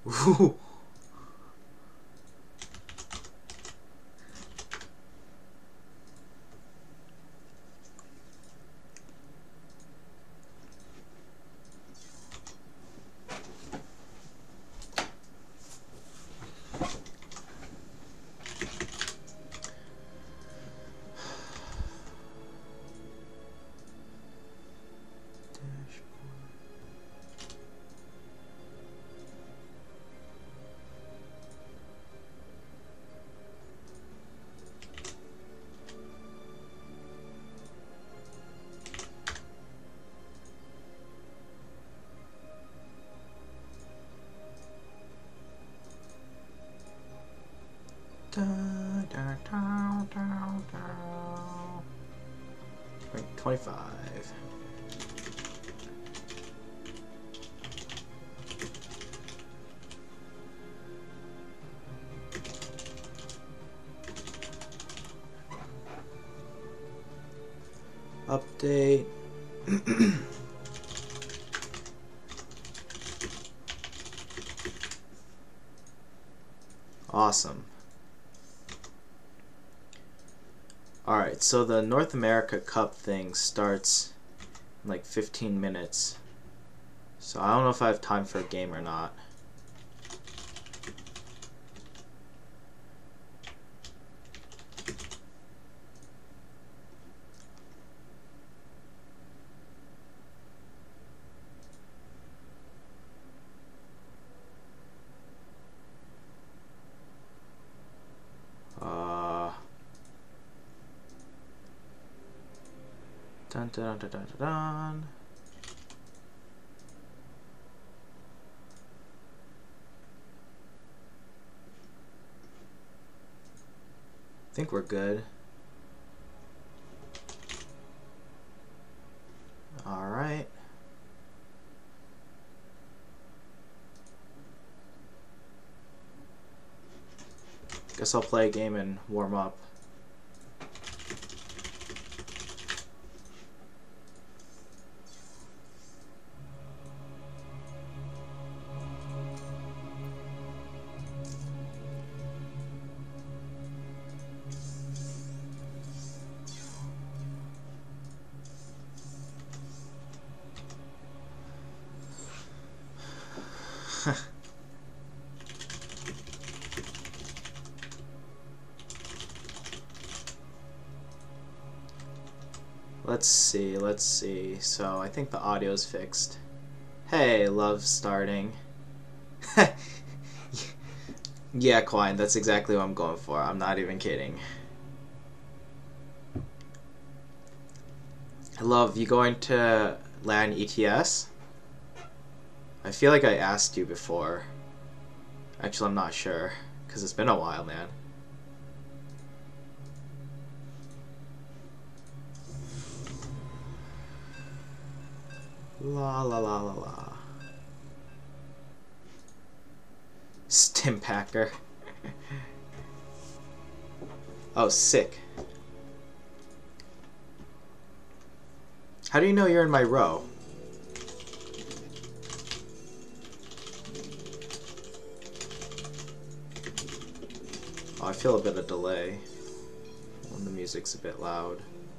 Ooh. Da, da, da, da, da. 25. Update. Awesome. Alright, so the North America Cup thing starts in like 15 minutes. So I don't know if I have time for a game or not. Dun, dun, dun, dun, dun, dun. I think we're good. Alright. Guess I'll play a game and warm up. Let's see. So I think the audio's fixed. Hey, love starting. Yeah, Quine, that's exactly what I'm going for. I'm not even kidding. Love, you going to LAN ETS? I feel like I asked you before. Actually, I'm not sure, because it's been a while, man. La la la la la. Stimpacker. Oh, sick. How do you know you're in my row? Oh, I feel a bit of delay when the music's a bit loud.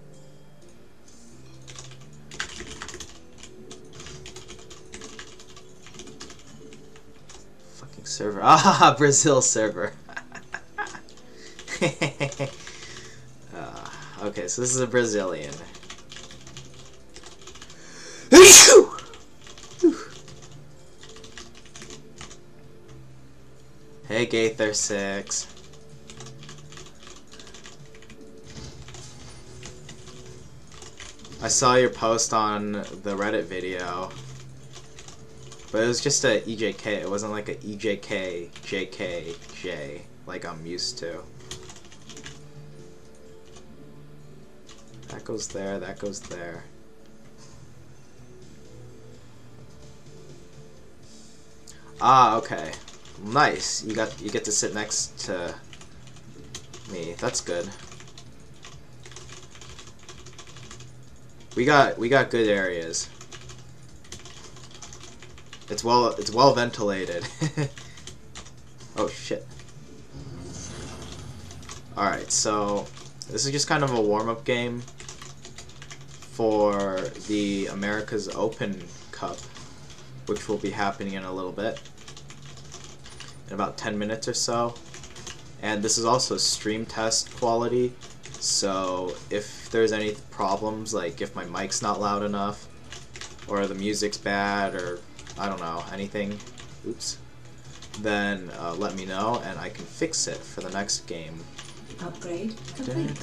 Fucking server. Ah, Brazil server. Okay, so this is a Brazilian. Hey, Gaither6. I saw your post on the Reddit video, but it was just a EJK. It wasn't like a EJK, JK, J, like I'm used to. That goes there, that goes there. Ah, okay. Nice. You get to sit next to me. That's good. We got good areas. It's well ventilated. Oh shit. Alright, so this is just kind of a warm-up game for the America's Open Cup, which will be happening in a little bit, in about 10 minutes or so. And this is also stream test quality, so if there's any problems, like if my mic's not loud enough, or the music's bad, or I don't know, anything, oops, then let me know and I can fix it for the next game. Upgrade complete.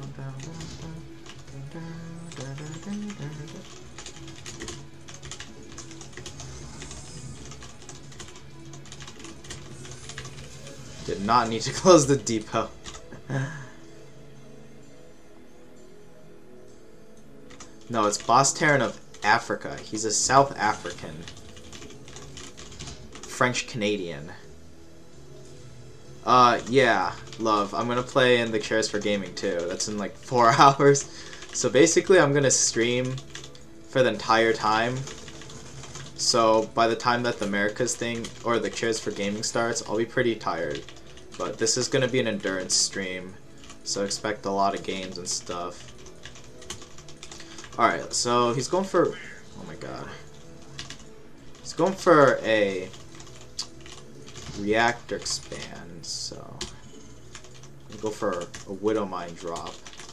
Did not need to close the depot. No, it's Boss Terran of Africa. He's a South African. French Canadian. Yeah, love. I'm gonna play in the Chairs for Gaming too. That's in like 4 hours. So basically I'm gonna stream for the entire time. So by the time that the Americas thing, or the Chairs for Gaming starts, I'll be pretty tired. But this is gonna be an endurance stream, so expect a lot of games and stuff. Alright, so he's going for, oh my god. He's going for a reactor expand, so I'll go for a Widow Mine drop.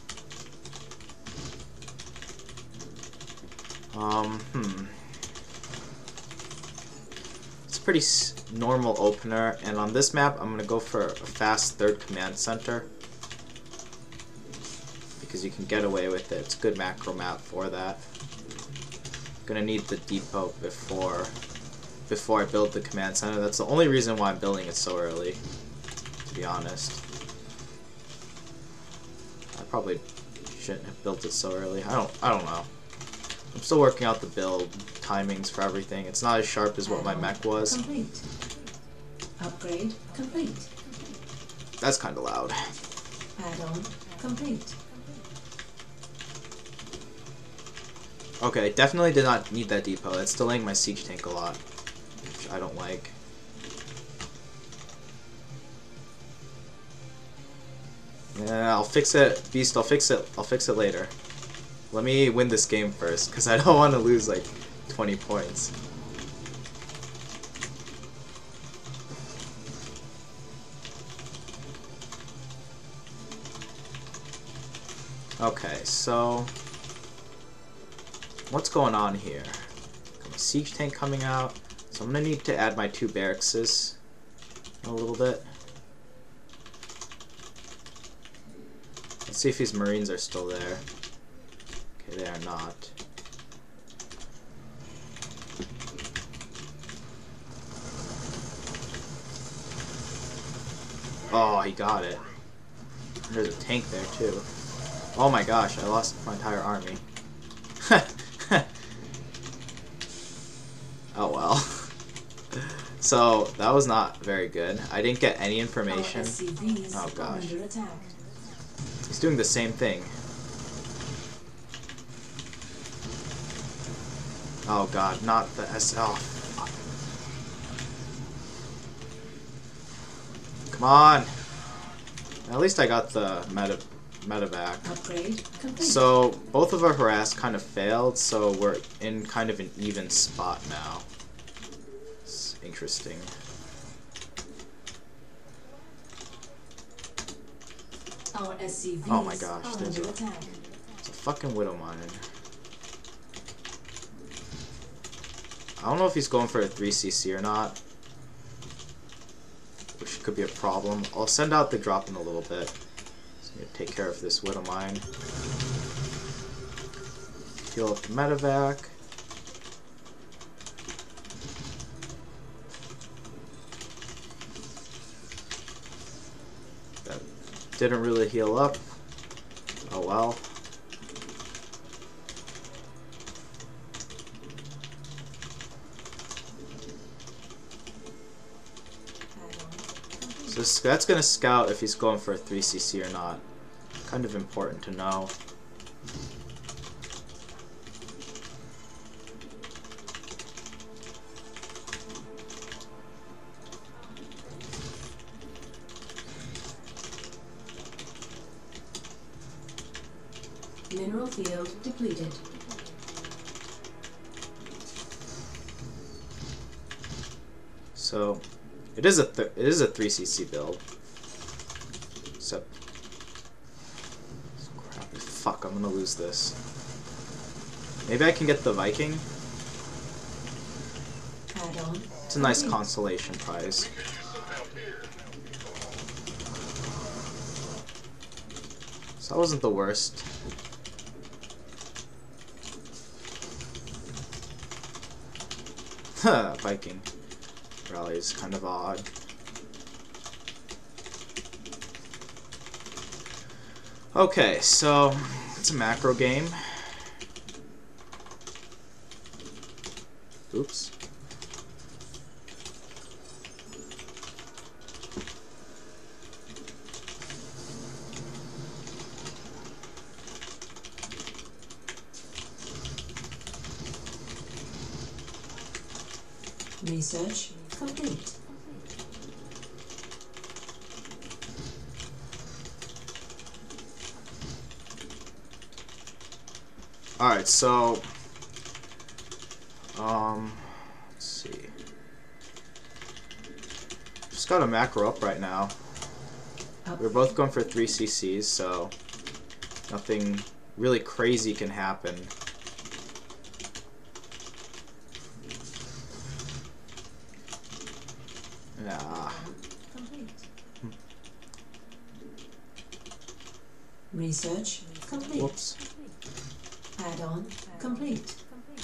It's a pretty normal opener, and on this map I'm gonna go for a fast third command center because you can get away with it. It's a good macro map for that. Gonna need the depot before I build the command center. That's the only reason why I'm building it so early, to be honest. I probably shouldn't have built it so early. I don't know. I'm still working out the build timings for everything. It's not as sharp as what my mech was. Complete. Upgrade complete. That's kind of loud. Add-on complete. Okay, definitely did not need that depot. It's delaying my siege tank a lot, which I don't like. Yeah, I'll fix it, Beast. I'll fix it later. Let me win this game first, because I don't want to lose like 20 points. Okay, so what's going on here? Got a siege tank coming out, so I'm gonna need to add my 2 barracks in a little bit. Let's see if these Marines are still there. Okay, they are not. Oh, he got it. There's a tank there too. Oh my gosh, I lost my entire army. Oh well. So, that was not very good. I didn't get any information. Oh gosh. He's doing the same thing. Oh god, not the SL. Come on! At least I got the medevac. Upgrade complete. So, both of our harass kind of failed, so we're in kind of an even spot now. It's interesting. Our SCVs Oh my gosh, are there's under a attack. fucking Widow Mine. I don't know if he's going for a 3cc or not, which could be a problem. I'll send out the drop in a little bit. So I'm gonna take care of this Widow Mine. Heal up the medevac. That didn't really heal up. Oh well. So that's going to scout if he's going for a 3cc or not. Kind of important to know. Mineral field depleted. So, it is a 3cc build. Except, crap, fuck, I'm gonna lose this. Maybe I can get the Viking. Add-on. It's a nice consolation prize. So that wasn't the worst. Viking rally is kind of odd. Okay, so it's a macro game. Oops. Research complete. Alright, so let's see. Just got a macro up right now. We're both going for 3cc's, so nothing really crazy can happen. Yeah. Research complete. Whoops. Add-on complete.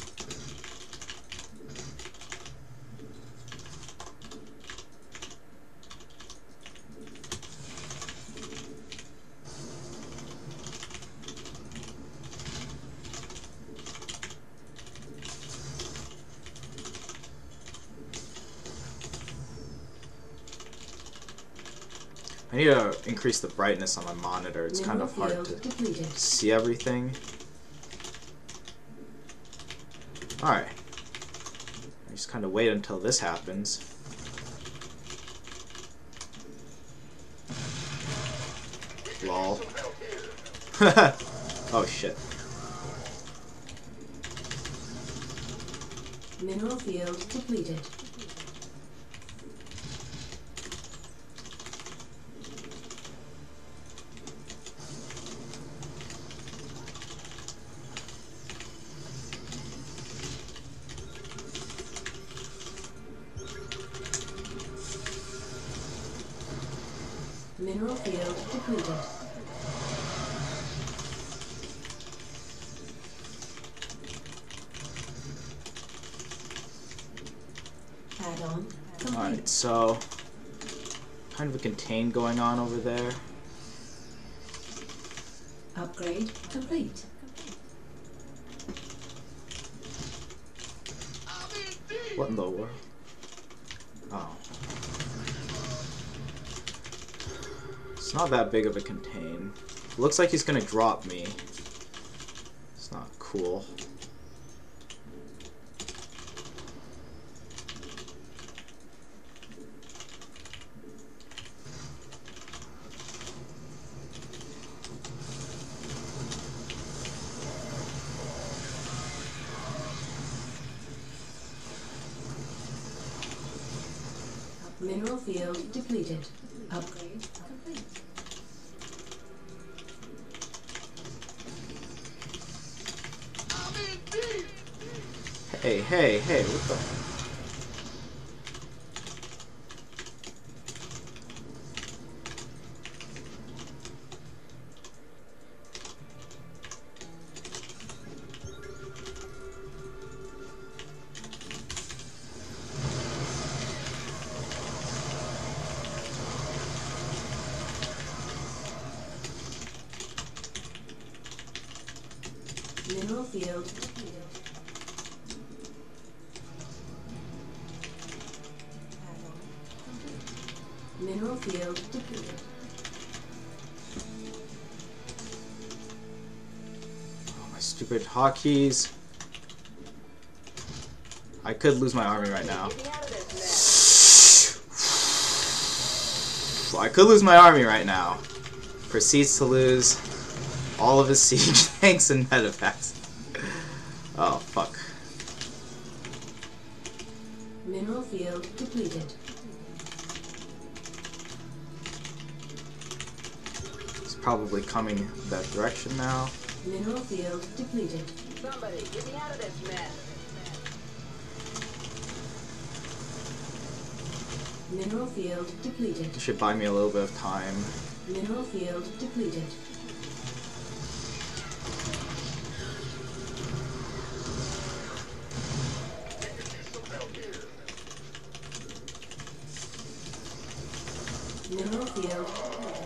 I need to increase the brightness on my monitor. It's kind of hard to see everything. Alright. I just kind of wait until this happens. Lol. Oh shit. Mineral field depleted. Mineral field depleted. Add-on complete. Alright, so kind of a contain going on over there. Upgrade complete. What in the world? Oh. It's not that big of a contain. Looks like he's gonna drop me. It's not cool. Mineral field depleted. Upgrade complete. Hey, hey, hey, what the? Mineral field depleted. Mineral field depleted. Oh, my stupid hotkeys. I could lose my army right now. I could lose my army right now. Proceeds to lose. all of his siege tanks and medevacks. Oh, fuck. Mineral field depleted. He's probably coming that direction now. Mineral field depleted. Somebody, get me out of this mess. Mineral field depleted. You should buy me a little bit of time. Mineral field depleted. Mineral field depleted.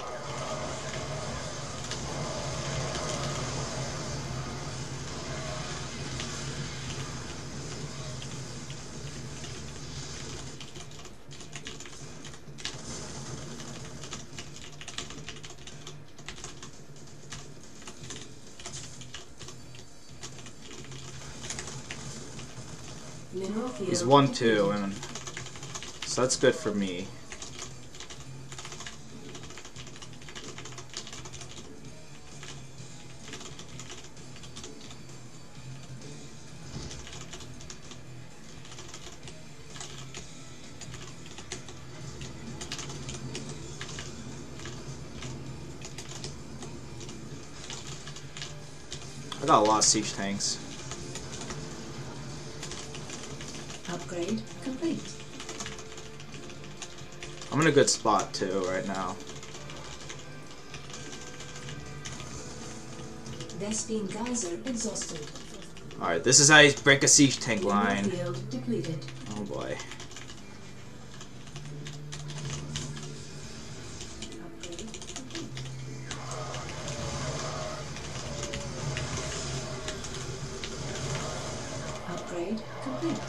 Mineral field He's 1-2, depleted. and so that's good for me. I got a lot of siege tanks. Upgrade complete. I'm in a good spot too right now. Vespine geyser exhausted. Alright, this is how you break a siege tank Mineral line. field depleted. Oh boy. Upgrade complete. Upgrade complete.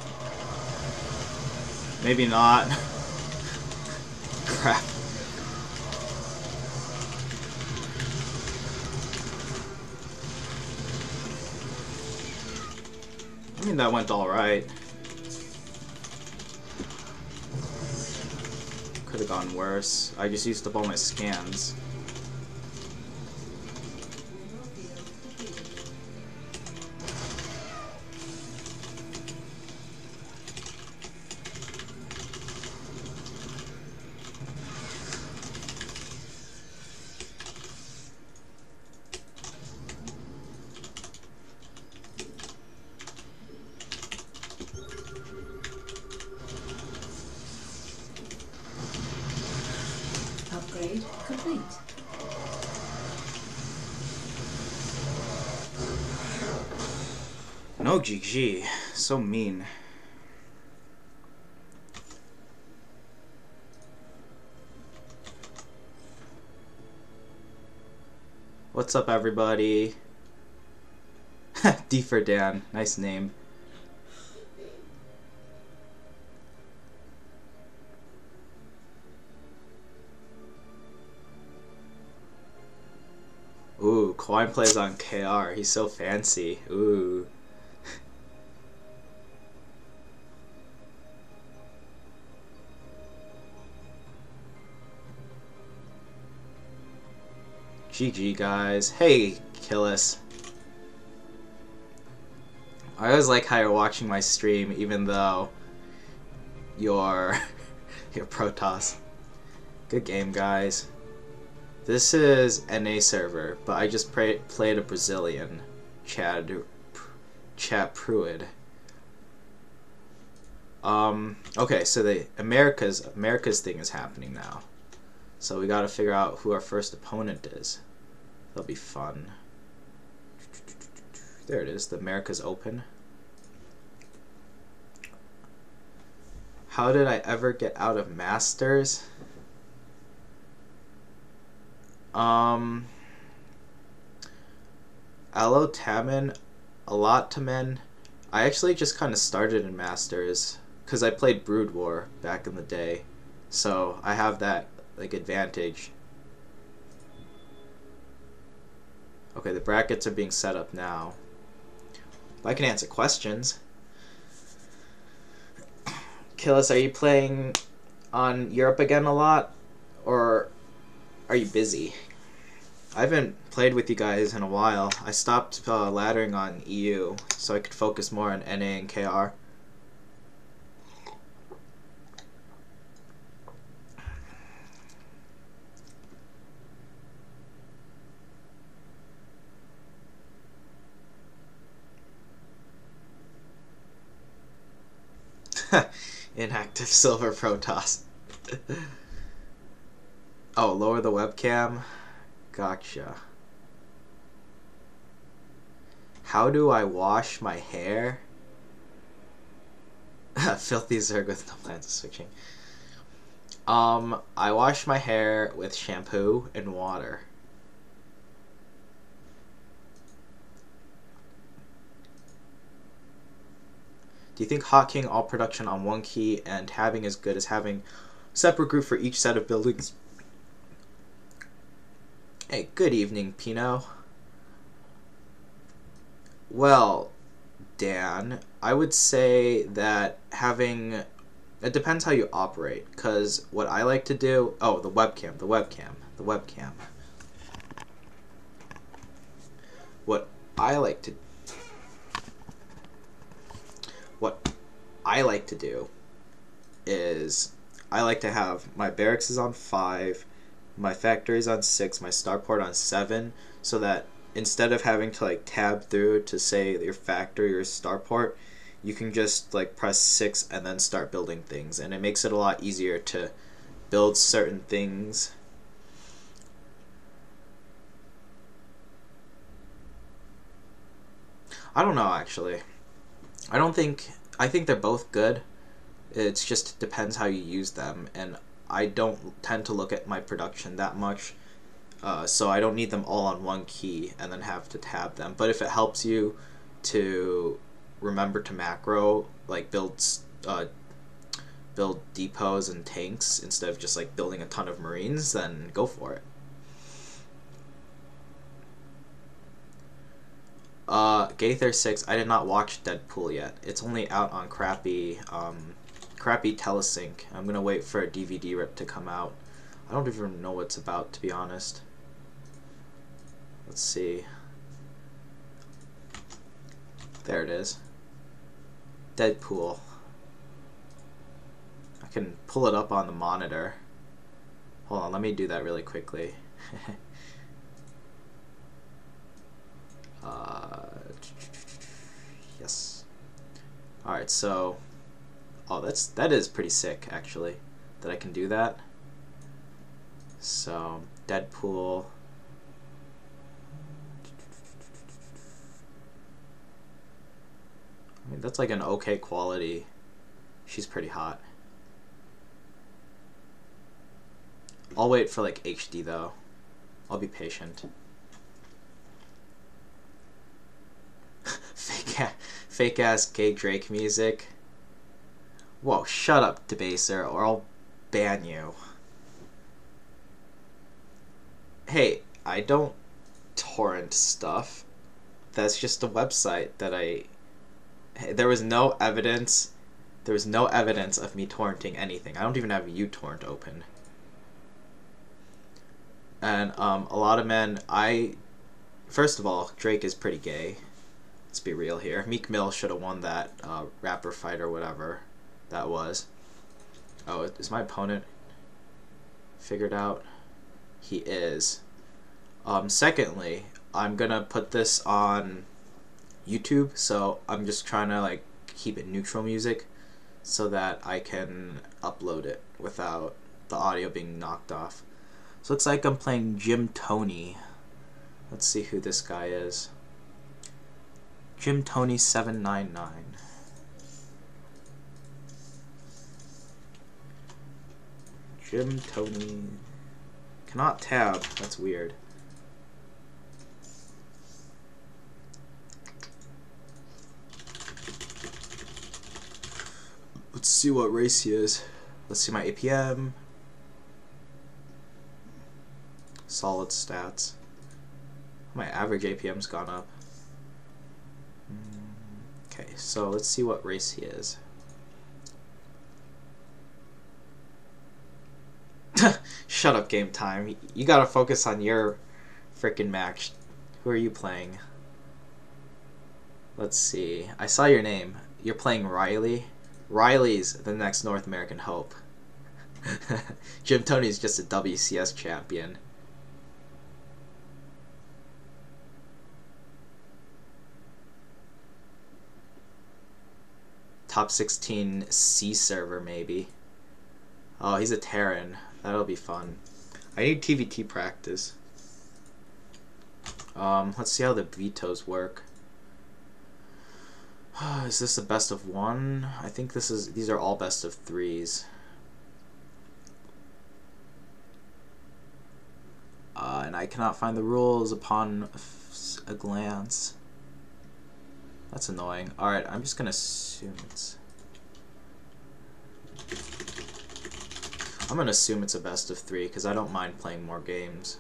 Maybe not. Crap. I mean, that went alright. Could have gone worse. I just used up all my scans. Mineral field depleted. Upgrade complete. No GG. So mean. What's up, everybody? D for Dan. Nice name. Ooh, Kawhi plays on KR. He's so fancy. Ooh. GG, guys. Hey, Killis. I always like how you're watching my stream, even though you're Protoss. Good game, guys. This is NA server, but I just played a Brazilian, Chad Pruitt. Okay, so the America's thing is happening now. So we gotta figure out who our first opponent is. That'll be fun. There it is, the America's Open. How did I ever get out of Masters? Alo Taman, Alataman. I actually just kind of started in Masters because I played Brood War back in the day, so I have that like advantage. Okay, the brackets are being set up now. I can answer questions. Killis, are you playing on Europe again a lot, or are you busy? I haven't played with you guys in a while. I stopped laddering on EU so I could focus more on NA and KR. Inactive silver Protoss. Oh, lower the webcam. Gotcha. How do I wash my hair? Filthy Zerg with no plans of switching. I wash my hair with shampoo and water. Do you think hotking all production on one key and tabbing is good as having a separate group for each set of buildings? Hey, good evening, Pino. Well, Dan, I would say that having... It depends how you operate, because what I like to do... Oh, the webcam. What I like to do is I like to have my barracks is on 5, my factory is on 6, my starport on 7, so that instead of having to like tab through to say your factory or starport, you can just like press 6 and then start building things, and it makes it a lot easier to build certain things. I don't know, actually. I think they're both good. It just depends how you use them, and I don't tend to look at my production that much, so I don't need them all on one key and then have to tab them. But if it helps you to remember to macro, like build depots and tanks instead of just like building a ton of marines, then go for it. Gaither 6, I did not watch Deadpool yet. It's only out on crappy telesync. I'm gonna wait for a DVD rip to come out. I don't even know what it's about, to be honest. Let's see. There it is. Deadpool. I can pull it up on the monitor. Hold on, let me do that really quickly. Yes. Alright, so... Oh, that is pretty sick, actually, that I can do that. So, Deadpool... I mean, that's like an okay quality. She's pretty hot. I'll wait for like HD though. I'll be patient. Fake ass gay Drake music. Whoa, shut up, Debaser, or I'll ban you. Hey, I don't torrent stuff. That's just a website that there was no evidence. There was no evidence of me torrenting anything. I don't even have uTorrent open. And a lot of men, first of all, Drake is pretty gay. Let's be real here. Meek Mill should have won that rapper fight or whatever that was. Oh, is my opponent figured out? He is. Secondly, I'm gonna put this on YouTube, so I'm just trying to like keep it neutral music so that I can upload it without the audio being knocked off. So looks like I'm playing Jim Tony. Let's see who this guy is. Jim Tony 799. Jim Tony cannot tab. That's weird. Let's see what race he is. Let's see my APM. Solid stats. My average APM's gone up. Okay, so let's see what race he is. Shut up, game time. You gotta focus on your Frickin' Max. Who are you playing? Let's see. I saw your name. You're playing Riley? Riley's the next North American hope. Jim Tony's just a WCS champion. Top 16 C server, maybe. Oh, he's a Terran. That'll be fun. I need TVT practice. Let's see how the vetoes work. Is this a best of one? I think these are all best of threes. And I cannot find the rules upon a glance. That's annoying. Alright, I'm just gonna assume it's... I'm gonna assume it's a best of three, because I don't mind playing more games.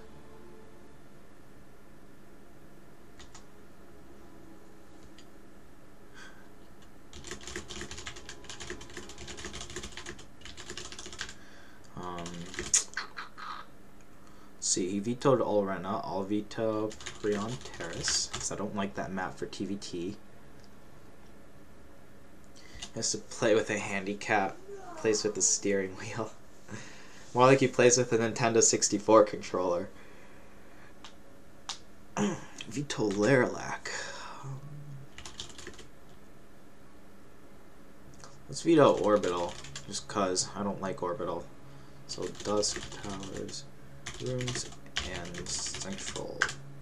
See, he vetoed Olrena. I'll veto Prion Terrace, because I don't like that map for TVT. He has to play with a handicap, plays with the steering wheel. More like he plays with a Nintendo 64 controller. Veto Lerlac. Let's veto Orbital, just cause I don't like Orbital. So Dusk, Towers, Rooms, and Central.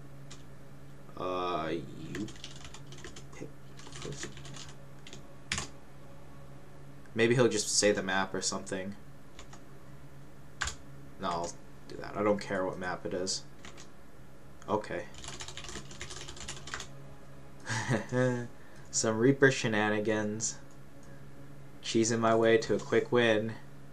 You pick first. Maybe he'll just say the map or something. No, I'll do that. I don't care what map it is. Okay. Some Reaper shenanigans. Cheesing my way to a quick win.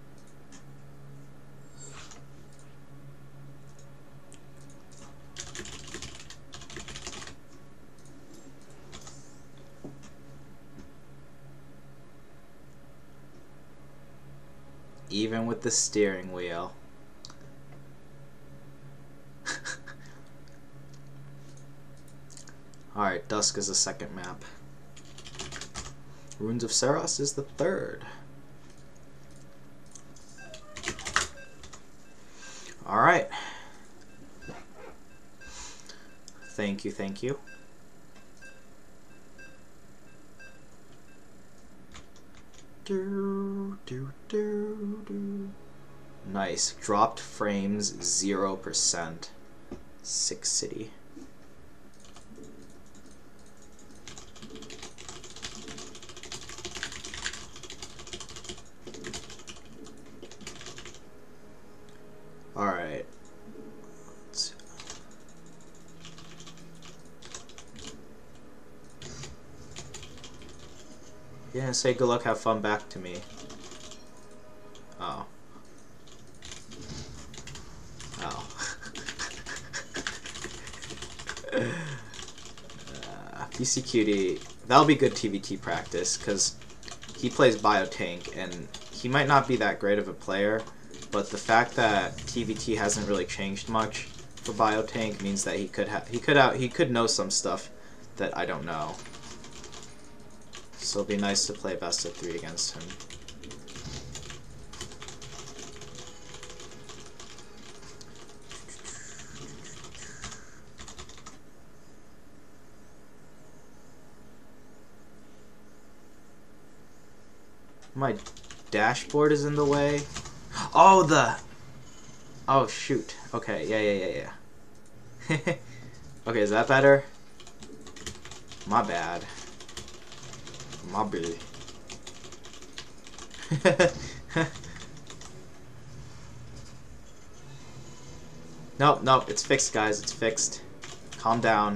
Even with the steering wheel. Alright, Dusk is the second map. Runes of Saros is the third. Alright. Thank you, thank you. Nice. Dropped frames 0%. Sick City. Alright. Yeah, say good luck, have fun back to me. Oh. Oh. PC Cutie, that'll be good TVT practice, because he plays Biotank, and he might not be that great of a player, but the fact that TVT hasn't really changed much for Biotank means that he could know some stuff that I don't know. So it'll be nice to play best of 3 against him. My dashboard is in the way. Oh, oh shoot. Okay, yeah. Okay, is that better? My bad. My bad. Nope, it's fixed, guys. It's fixed. Calm down.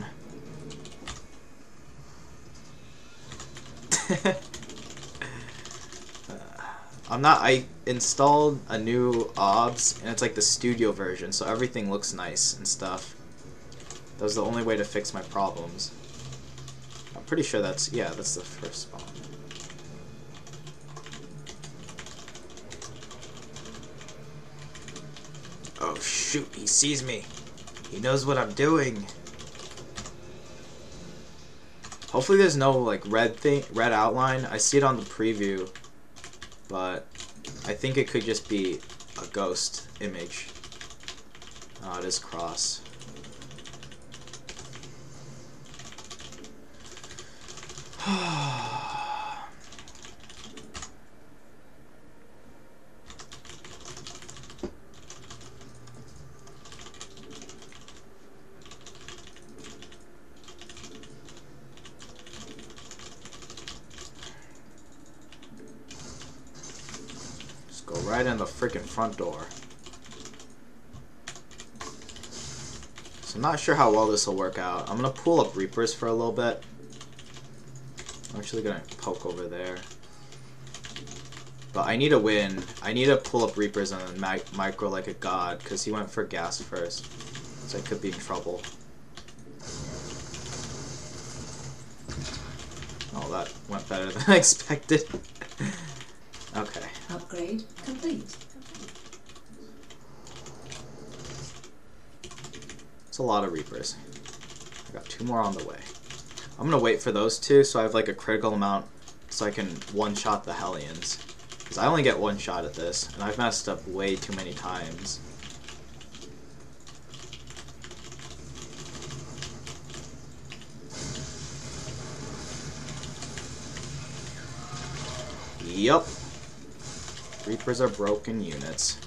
I installed a new OBS, and it's like the studio version, so everything looks nice and stuff. That was the only way to fix my problems. I'm pretty sure that's the first spawn. Oh shoot, he sees me. He knows what I'm doing. Hopefully there's no like red outline. I see it on the preview, but I think it could just be a ghost image. Oh, it is cross. Go right in the freaking front door. So I'm not sure how well this will work out. I'm gonna pull up Reapers for a little bit. I'm actually gonna poke over there. But I need a win. I need to pull up Reapers and then micro like a god, because he went for gas first. So I could be in trouble. Oh, that went better than I expected. Okay. Upgrade complete. It's a lot of Reapers. I got 2 more on the way. I'm gonna wait for those 2 so I have like a critical amount so I can one-shot the Hellions. Because I only get 1 shot at this, and I've messed up way too many times. Yup. Reapers are broken units.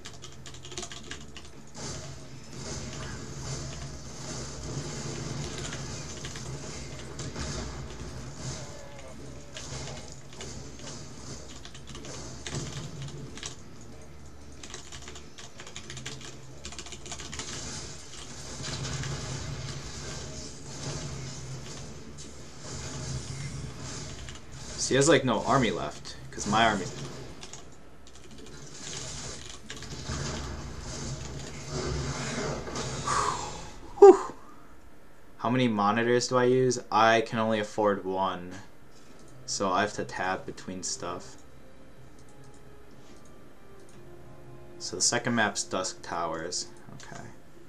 So he has like no army left, because my army... How many monitors do I use? I can only afford 1. So I have to tab between stuff. So the second map's Dusk Towers. Okay.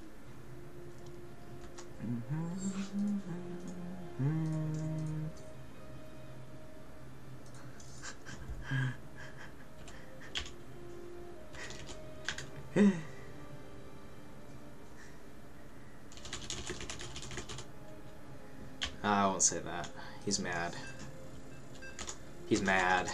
I won't say that. He's mad. He's mad.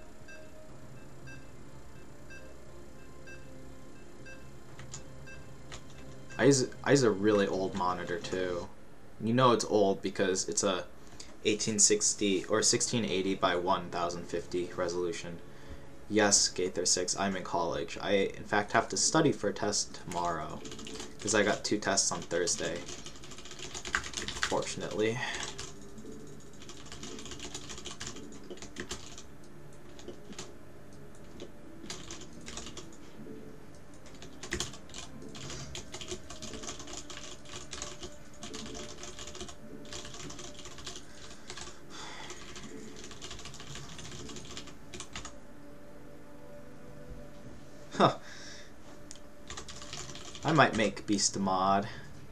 I use a really old monitor too. You know it's old because it's a 1860 or 1680 by 1050 resolution. Yes, Gaither 6, I'm in college. I in fact have to study for a test tomorrow because I got 2 tests on Thursday. Fortunately. Huh. I might make Beast a mod.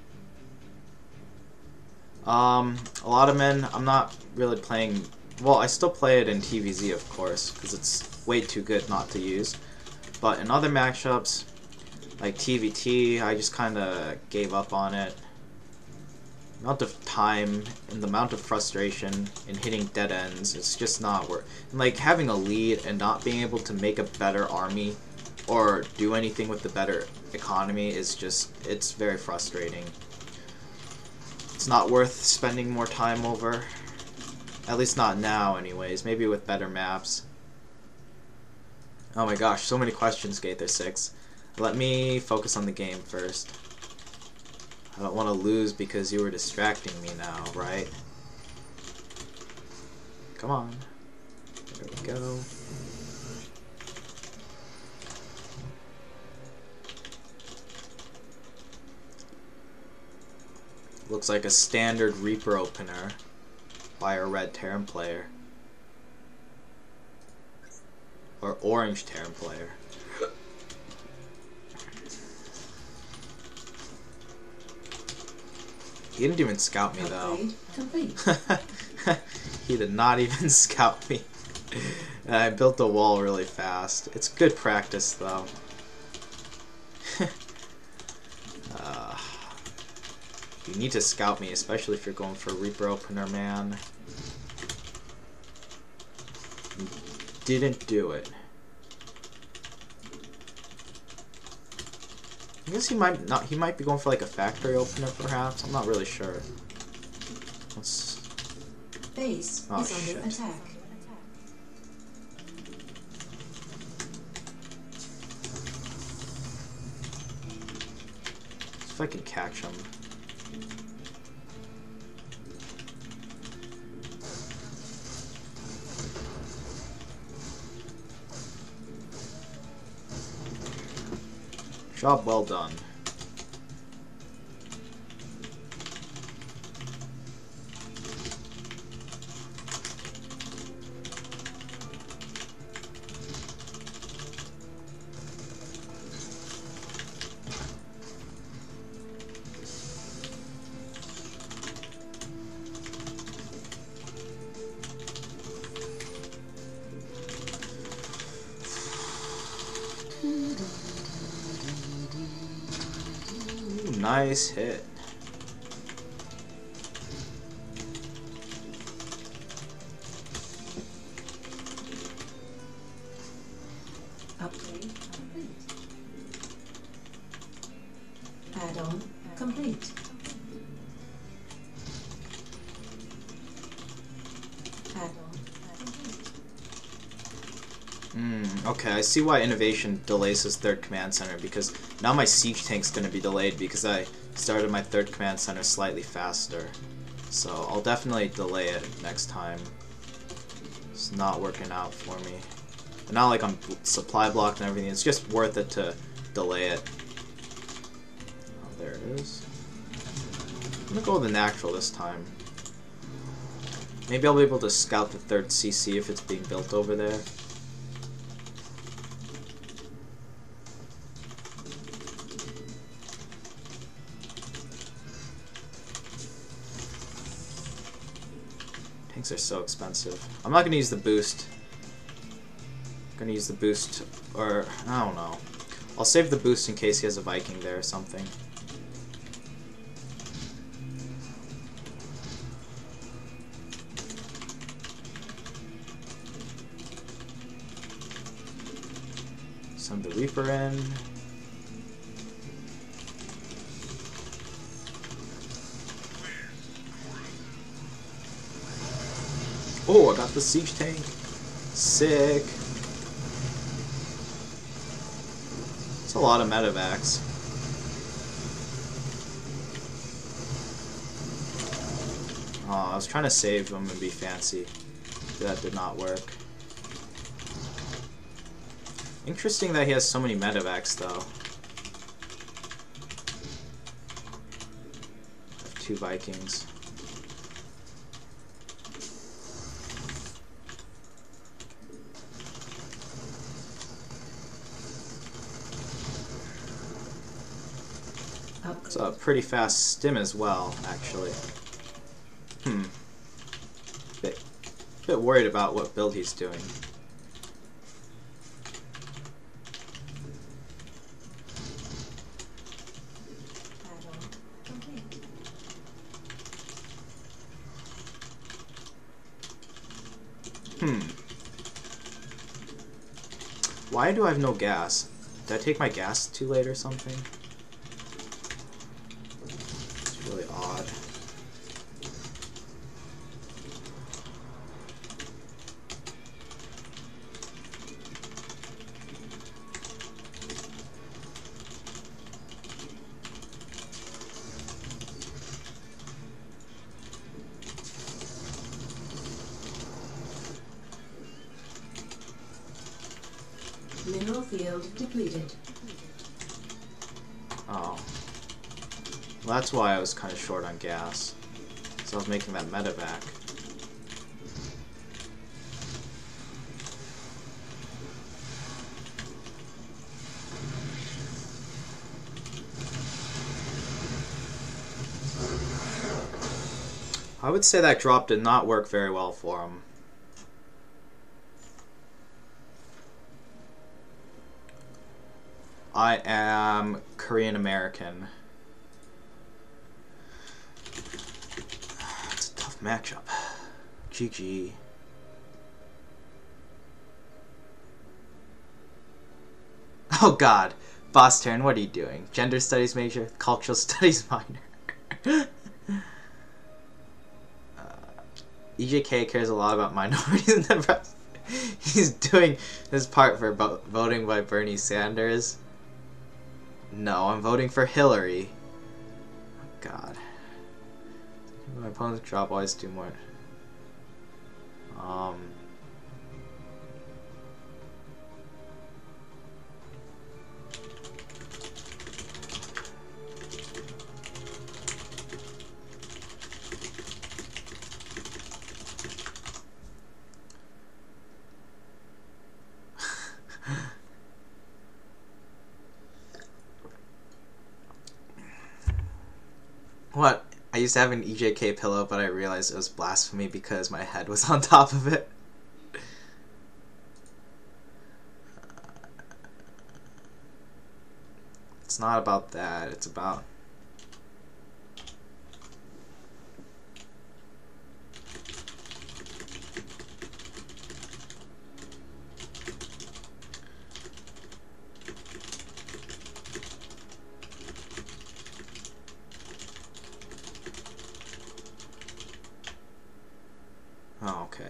A lot of men, I'm not really playing, well, I still play it in TVZ, of course, because it's way too good not to use. But in other matchups, like TVT, I just kind of gave up on it. The amount of time and the amount of frustration in hitting dead ends, it's just not worth. Like, having a lead and not being able to make a better army or do anything with the better economy is just, it's very frustrating. It's not worth spending more time over. At least not now, anyways. Maybe with better maps. Oh my gosh, so many questions, Gaither 6. Let me focus on the game first. I don't want to lose because you were distracting me now, right? Come on. There we go. Looks like a standard Reaper opener by a red Terran player. Or orange Terran player. He didn't even scout me though. Upgrade complete. He did not even scout me. And I built the wall really fast. It's good practice though. You need to scout me, especially if you're going for a Reaper opener, man. You didn't do it. I guess he might not. He might be going for like a factory opener, perhaps. I'm not really sure. Let's... Base Oh, is under shit. attack. If I can catch him. Job well done. Ooh, nice hit. Upgrade complete. Add-on complete. Add-on complete. Okay, I see why Innovation delays his third command center, because now my siege tank's gonna be delayed because I started my third command center slightly faster. So I'll definitely delay it next time. It's not working out for me. And not like I'm supply blocked and everything, it's just worth it to delay it. Oh, there it is. I'm gonna go with the natural this time. Maybe I'll be able to scout the third CC if it's being built over there. Tanks are so expensive. I'm not gonna use the boost. I'm gonna use the boost, or I don't know. I'll save the boost in case he has a Viking there or something. Send the Reaper in. Oh, I got the siege tank. Sick. It's a lot of medevacs. Oh, I was trying to save them and be fancy. That did not work. Interesting that he has so many medevacs, though. I have 2 Vikings. It's a pretty fast stim as well, actually. Bit worried about what build he's doing. Add-on complete. Why do I have no gas? Did I take my gas too late or something? It's really odd. Mineral field depleted. Oh. Well, that's why I was kind of short on gas. So I was making that medevac. I would say that drop did not work very well for him. I am Korean American. It's a tough matchup. GG. Oh god. Boss turn, what are you doing? Gender studies major, cultural studies minor. EJK cares a lot about minorities in the rest. He's doing his part for voting by Bernie Sanders. No, I'm voting for Hillary. Oh, god. My opponent's drop always do more. What? I used to have an EJK pillow, but I realized it was blasphemy because my head was on top of it. It's not about that, it's about... Oh, okay.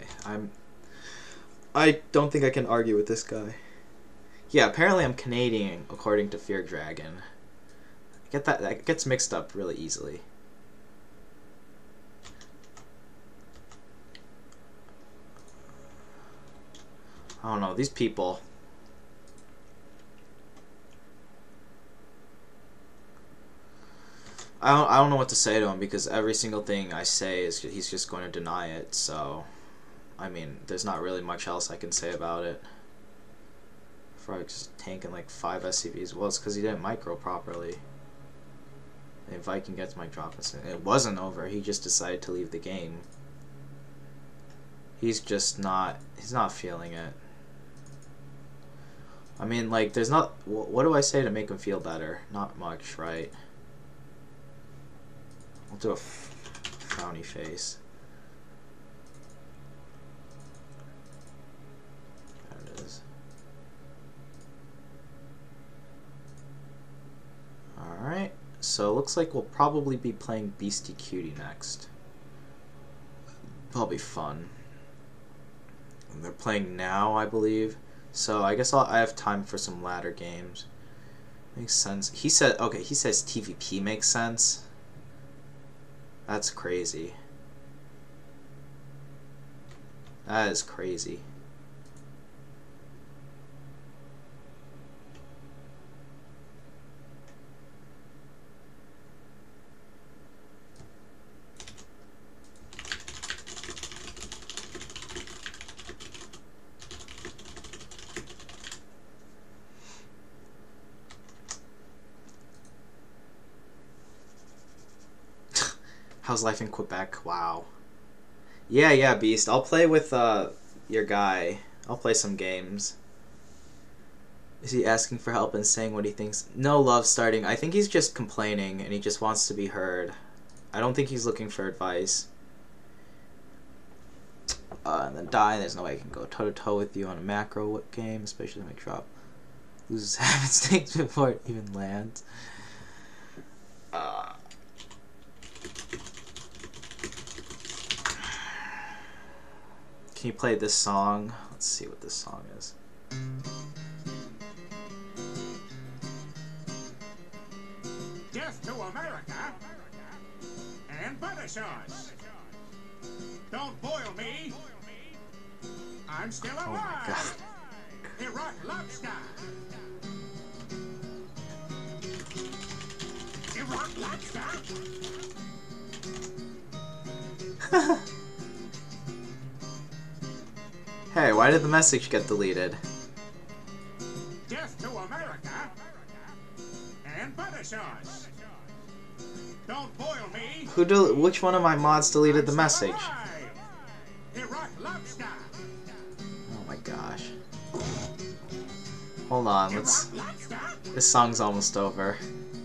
I don't think I can argue with this guy. Yeah, apparently I'm Canadian, according to Fear Dragon. That gets mixed up really easily. I don't know, these people. I don't know what to say to him because every single thing I say is he's just going to deny it. So, I mean, there's not really much else I can say about it. Probably just tanking like 5 SCVs. Well, it's because he didn't micro properly. And Viking gets my drop. It wasn't over. He just decided to leave the game. He's just not. He's not feeling it. I mean, like, there's not. What do I say to make him feel better? Not much, right? I'll do a frowny face. There it is. Alright, so it looks like we'll probably be playing Beastie Cutie next. That'll be fun. And they're playing now, I believe. So I guess I have time for some ladder games. Makes sense. He said, okay, he says TVP makes sense. That's crazy. That is crazy. How's life in Quebec? Wow. Yeah, Beast. I'll play with your guy. I'll play some games. Is he asking for help and saying what he thinks? No love starting. I think he's just complaining and he just wants to be heard. I don't think he's looking for advice. And then die. There's no way I can go toe-to-toe with you on a macro game, especially when I drop. Loses half instincts before it even lands. Can you play this song? Let's see what this song is. Death to America and butter sauce. Don't boil me. I'm still alive. Oh my god. Iraq lobster. Iraq lobster. Hey, why did the message get deleted? Death to America and butter sauce. Don't boil me. Which one of my mods deleted the message? Oh my gosh. Hold on, let's... This song's almost over.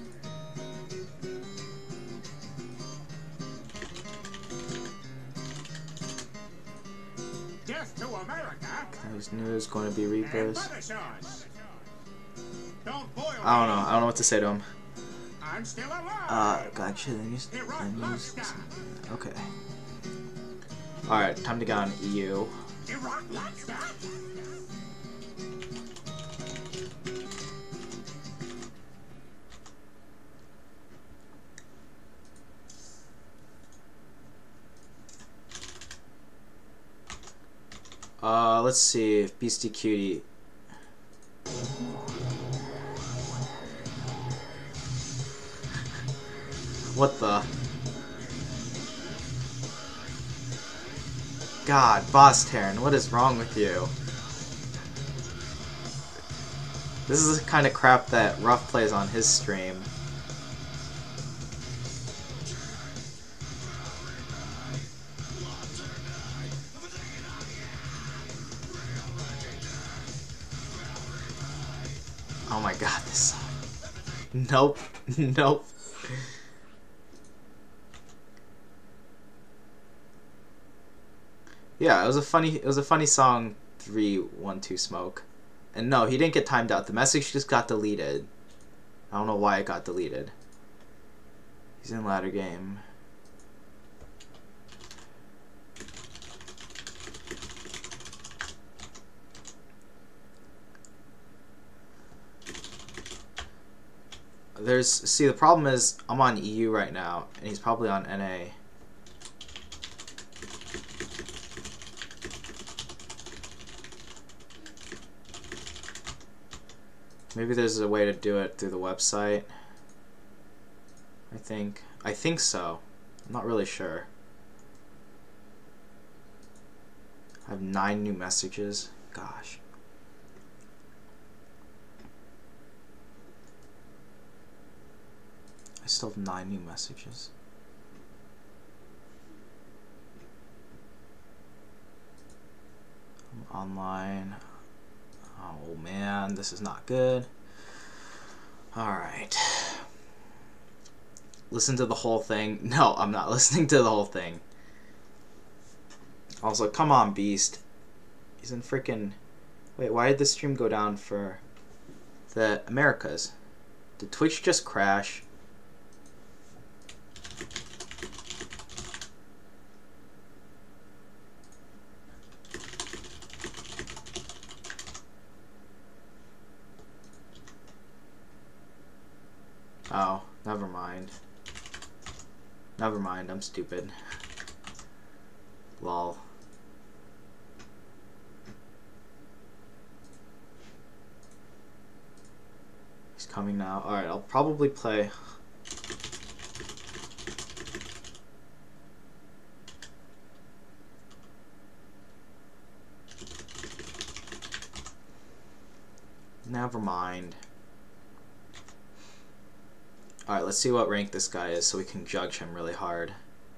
Death to America. There's news going to be And Reapers. butter sauce. Don't boil I don't me. know. I don't know what to say to him. I'm still alive. Gotcha. The news. Alaska. Okay. Alright, time to get on EU. Iraq, Alaska. Let's see if Beastie Cutie. What the? God, Boss Terran, what is wrong with you? This is the kind of crap that Ruff plays on his stream. Oh my god, this song. Nope. Nope. Yeah, it was a funny song, 312 Smoke. And no, he didn't get timed out. The message just got deleted. I don't know why it got deleted. He's in ladder game. See, the problem is I'm on EU right now, and he's probably on NA. Maybe there's a way to do it through the website. I think so. I'm not really sure. I have 9 new messages. Gosh. I still have 9 new messages. I'm online. Oh man, this is not good. Alright. Listen to the whole thing. No, I'm not listening to the whole thing. Also, come on, Beast. He's in freaking... Wait, why did the stream go down for the Americas? Did Twitch just crash? Oh, never mind. Never mind, I'm stupid. Lol. He's coming now. Alright, I'll probably play... Never mind. Alright, let's see what rank this guy is so we can judge him really hard.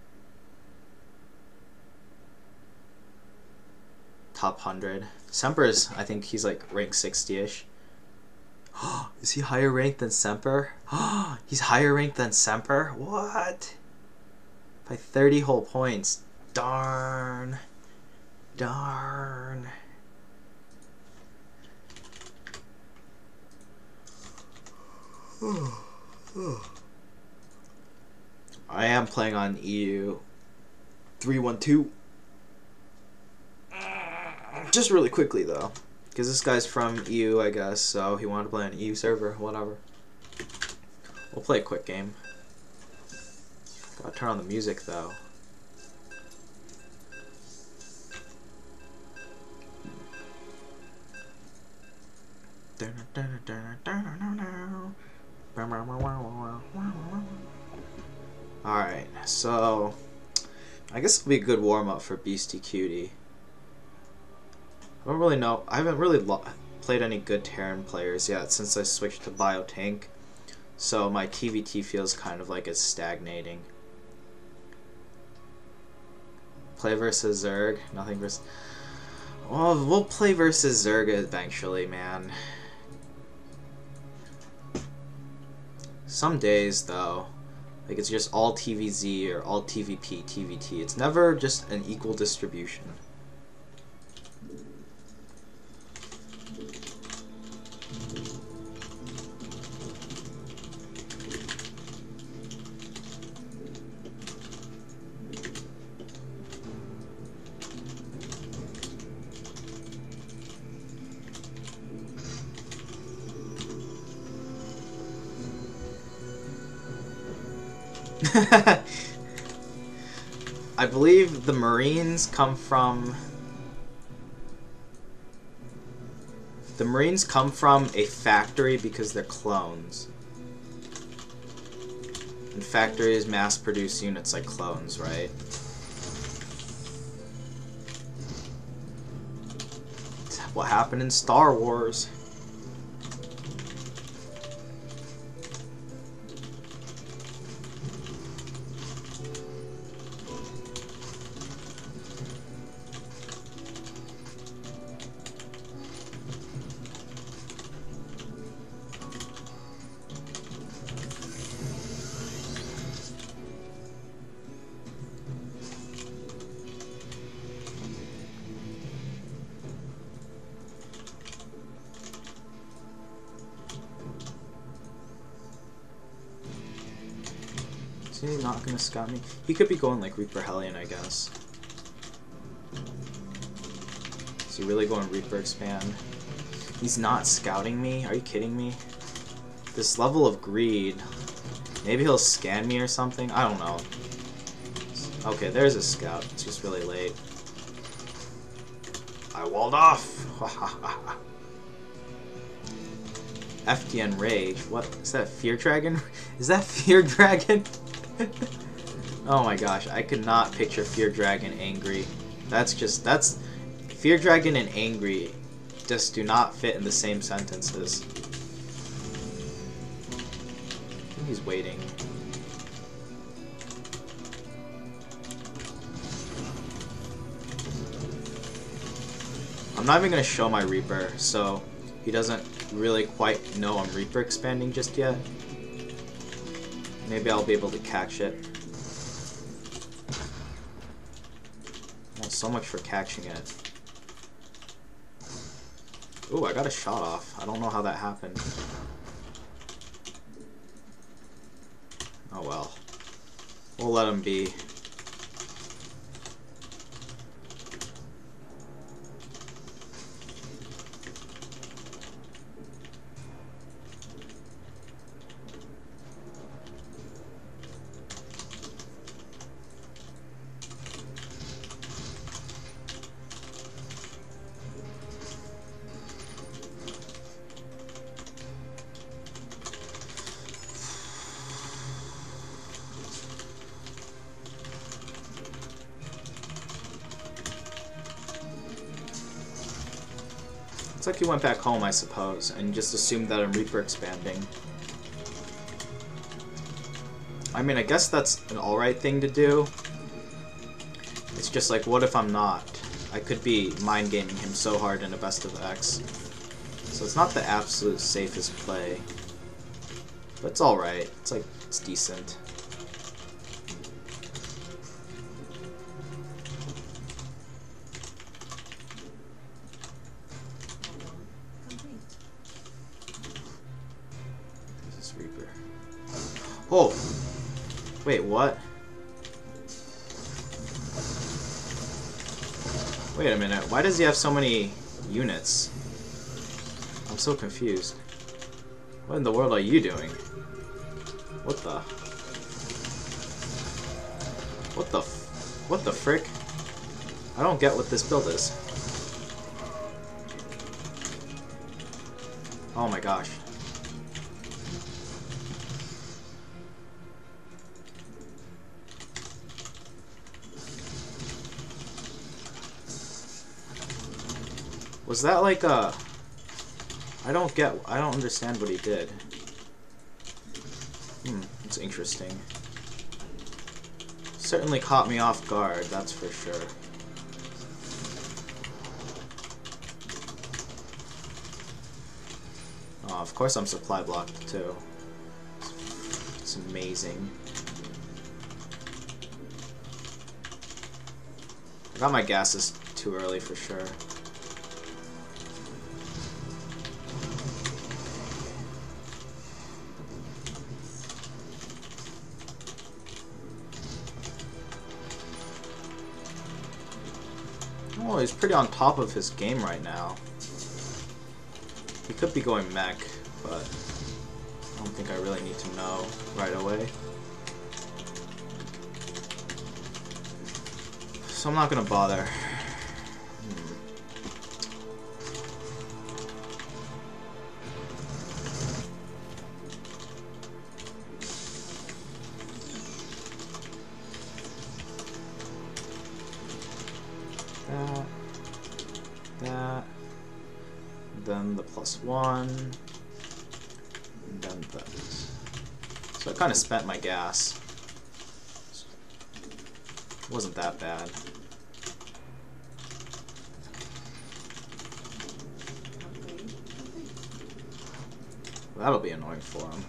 Top 100. Semper's, I think he's like rank 60-ish. Is he higher ranked than Semper? He's higher ranked than Semper? What? By 30 whole points. Darn. Darn. I am playing on EU 312. Just really quickly though, because this guy's from EU, I guess, so he wanted to play on EU server, whatever. We'll play a quick game. Gotta turn on the music though. Alright, so I guess it'll be a good warm-up for Beastie Cutie. I don't really know. I haven't really played any good Terran players yet since I switched to Biotank. So my TVT feels kind of like it's stagnating. Play versus Zerg. Nothing versus... Well, we'll play versus Zerg eventually, man. Some days, though, like it's just all TVZ or all TVP, TVT. It's never just an equal distribution. I believe the Marines come from... The Marines come from a factory because they're clones. And factories mass-produce units like clones, right? That's what happened in Star Wars. He's not gonna scout me. He could be going like Reaper Hellion, I guess. Is he really going Reaper Expand? He's not scouting me? Are you kidding me? This level of greed. Maybe he'll scan me or something? I don't know. Okay, there's a scout. It's just really late. I walled off! FDN Rage. What? Is that Fear Dragon? Is that Fear Dragon? Oh my gosh, I could not picture Fear Dragon angry. That's Fear Dragon and angry just do not fit in the same sentences. I think he's waiting. I'm not even gonna show my Reaper, so he doesn't really quite know I'm Reaper expanding just yet. Maybe I'll be able to catch it. Well, so much for catching it. Ooh, I got a shot off. I don't know how that happened. Oh well. We'll let him be. It's like he went back home, I suppose, and just assumed that I'm Reaper expanding. I mean, I guess that's an alright thing to do. It's just like, what if I'm not? I could be mind gaming him so hard in a best of X. So it's not the absolute safest play. But it's alright. It's like, it's decent. Oh! Wait, what? Wait a minute, why does he have so many units? I'm so confused. What in the world are you doing? What the? What the frick? I don't get what this build is. Oh my gosh. Was that like a... I don't understand what he did. It's interesting. Certainly caught me off guard, that's for sure. Oh, of course I'm supply blocked too. It's amazing. I got my gases too early for sure. Oh, he's pretty on top of his game right now. He could be going mech, but I don't think I really need to know right away. So I'm not gonna bother. That. Then the +1. And then that. So I kind of spent my gas. It wasn't that bad. That'll be annoying for him.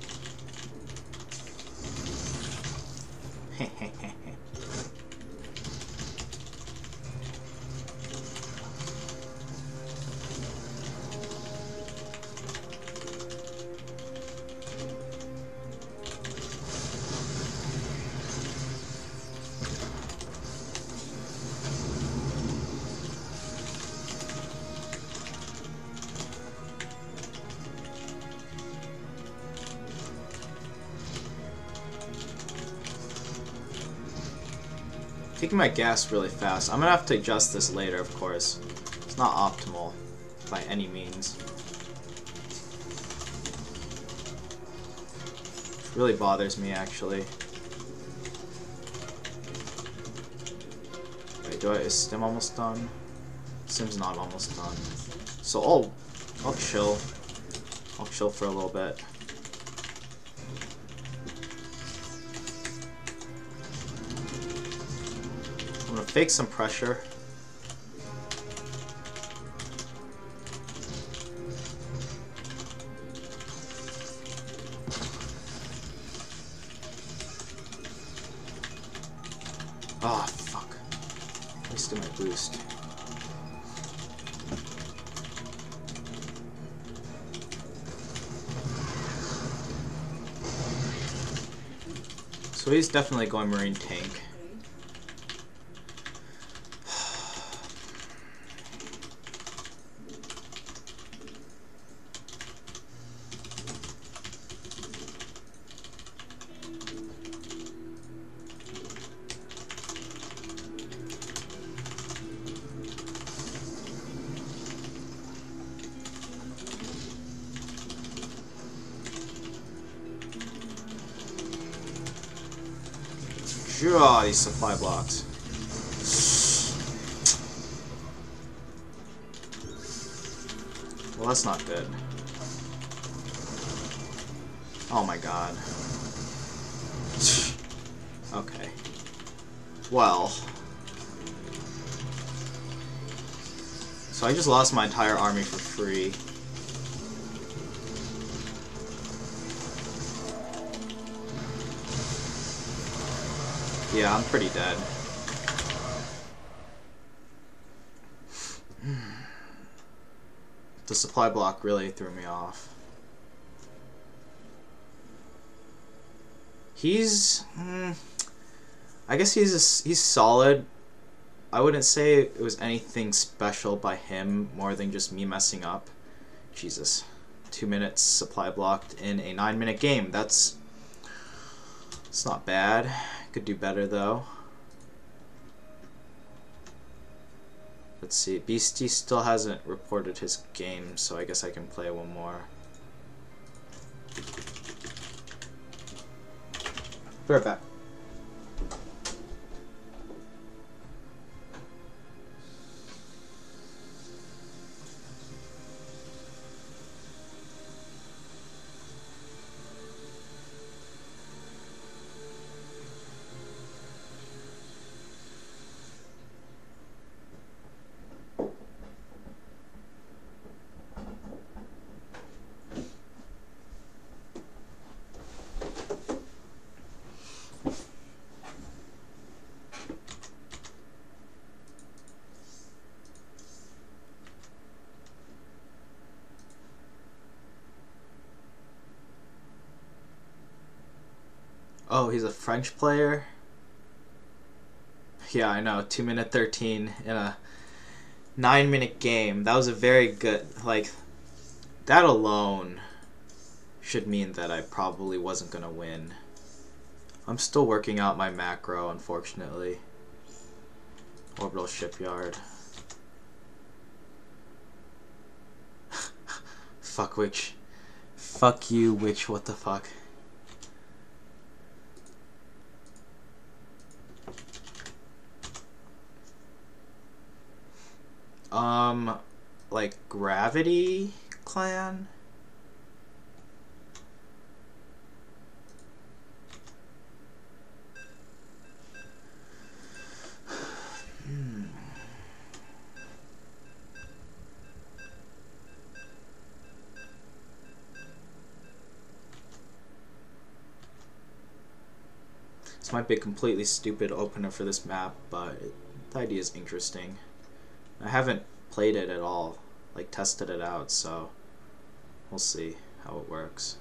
Taking my gas really fast. I'm gonna have to adjust this later, of course. It's not optimal by any means. It really bothers me, actually. Wait, is Stim almost done? Stim's not almost done. So, I'll chill. I'll chill for a little bit. I'm gonna fake some pressure. Ah, fuck. Wasted my boost. So he's definitely going Marine Tank. Oh, these supply blocks. Well, that's not good. Oh my god. Okay. Well. So I just lost my entire army for free. Yeah, I'm pretty dead. The supply block really threw me off. He's... I guess he's solid. I wouldn't say it was anything special by him more than just me messing up. Jesus. 2 minutes supply blocked in a 9-minute game. It's not bad. Could do better though. Let's see. Beastie still hasn't reported his game, so I guess I can play one more. Be right back. Oh, he's a French player? Yeah, I know. 2-minute 13 in a 9-minute game. That was a very good, like, that alone should mean that I probably wasn't gonna win. I'm still working out my macro, unfortunately. Orbital shipyard. Fuck which. Fuck you, which, what the fuck. Like Gravity Clan? This might be a completely stupid opener for this map, but the idea is interesting. I haven't played it at all, like tested it out, so we'll see how it works.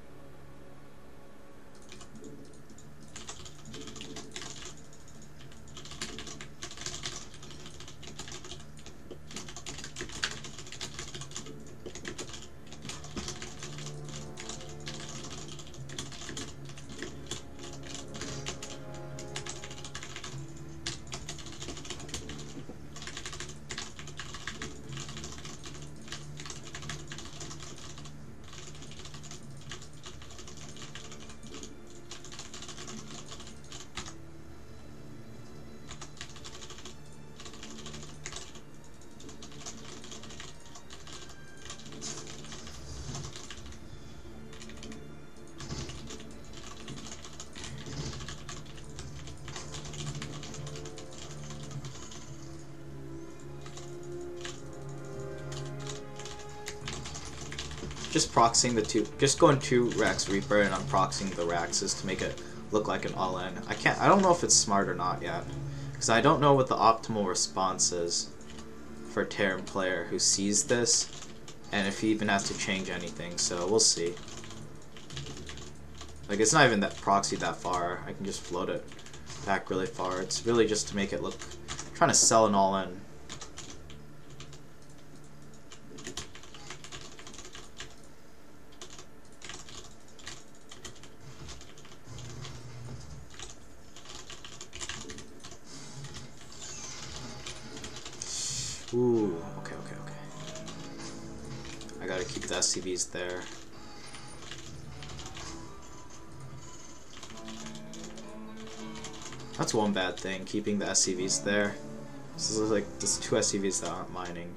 Just proxying the two, just going 2 Rax Reaper and unproxying the Raxes to make it look like an all-in. I don't know if it's smart or not yet, because I don't know what the optimal response is for a Terran player who sees this, and if he even has to change anything, so we'll see. Like, it's not even that proxied that far, I can just float it back really far. It's really just to make it look, trying to sell an all-in. Ooh, okay. I gotta keep the SCVs there. That's one bad thing, keeping the SCVs there. This is like, there's 2 SCVs that aren't mining.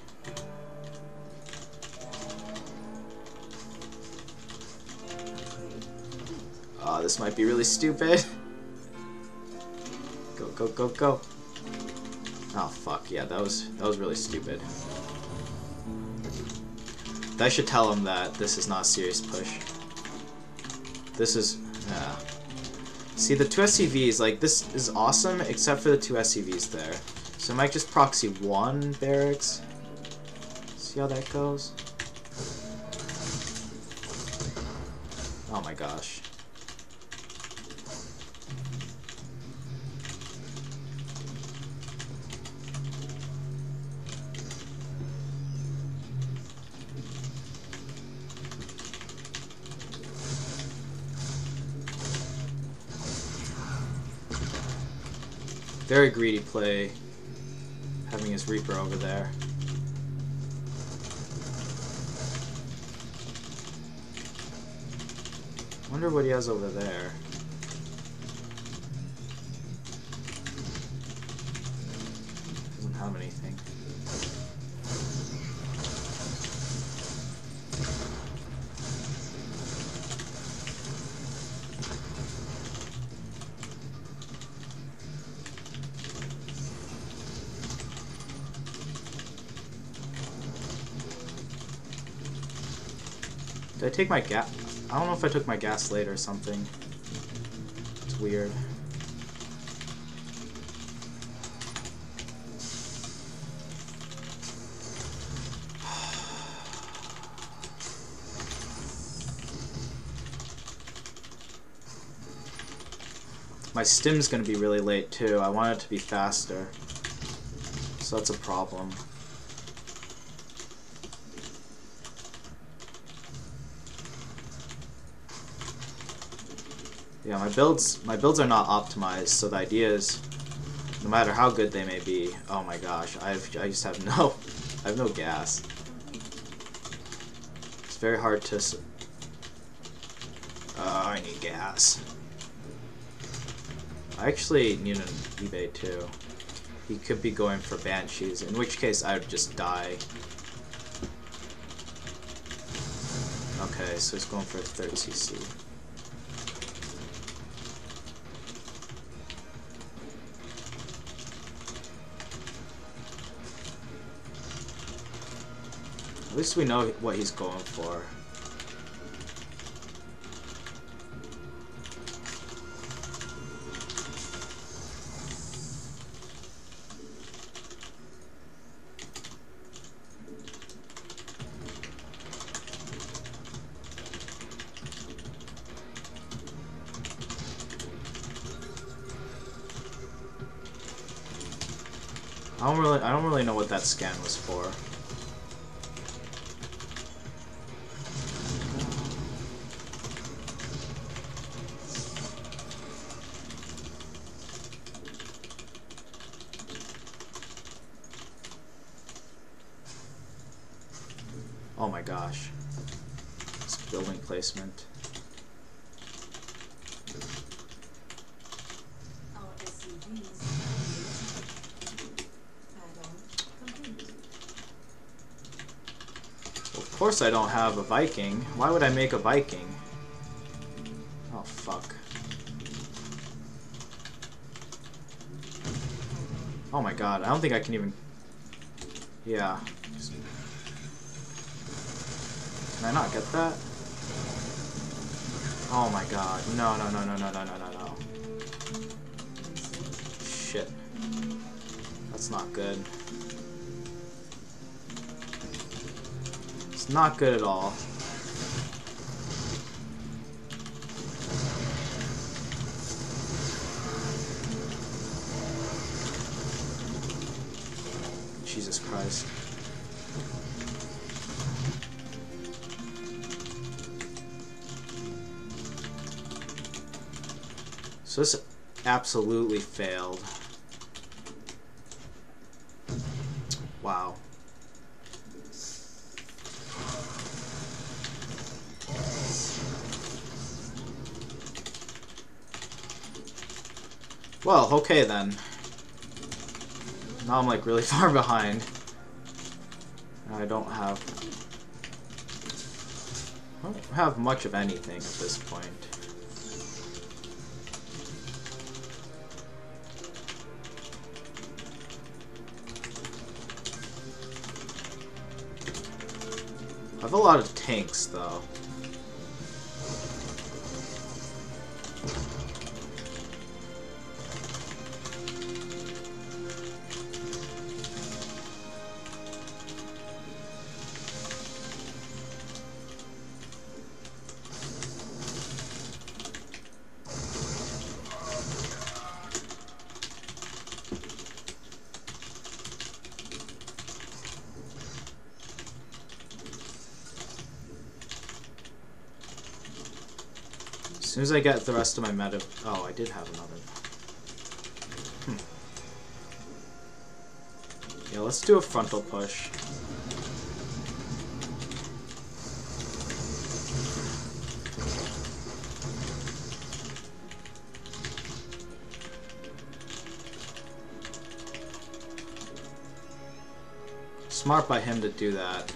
This might be really stupid. Go. Oh fuck, yeah, that was really stupid. I should tell him that this is not a serious push. This is, see, the 2 SCVs, like, this is awesome except for the 2 SCVs there. So I might just proxy 1 barracks. See how that goes? Oh my gosh. Very greedy play, having his Reaper over there. Wonder what he has over there. Doesn't have anything. Did I take my gas? I don't know if I took my gas late or something. It's weird. stim's gonna be really late too. I want it to be faster. So that's a problem. Yeah, my builds are not optimized, so the idea is no matter how good they may be, oh my gosh, I just have no I have no gas. It's very hard to I need gas. I actually need an eBay too. He could be going for Banshees, in which case I would just die. Okay, so he's going for a 3rd CC. At least we know what he's going for. I don't really know what that scan was for. Oh my gosh. This building placement. Of course I don't have a Viking. Why would I make a Viking? Oh fuck. Oh my god, I don't think I can even... Yeah. Can I not get that? Oh my god. No, no, no, no, no, no, no, no, no. Shit. That's not good. It's not good at all. Jesus Christ. So this absolutely failed. Wow. Well, okay then. Now I'm like really far behind. I don't have much of anything at this point. I have a lot of tanks though. As soon as I get the rest of my meta... Oh, I did have another. Yeah, let's do a frontal push. Smart by him to do that.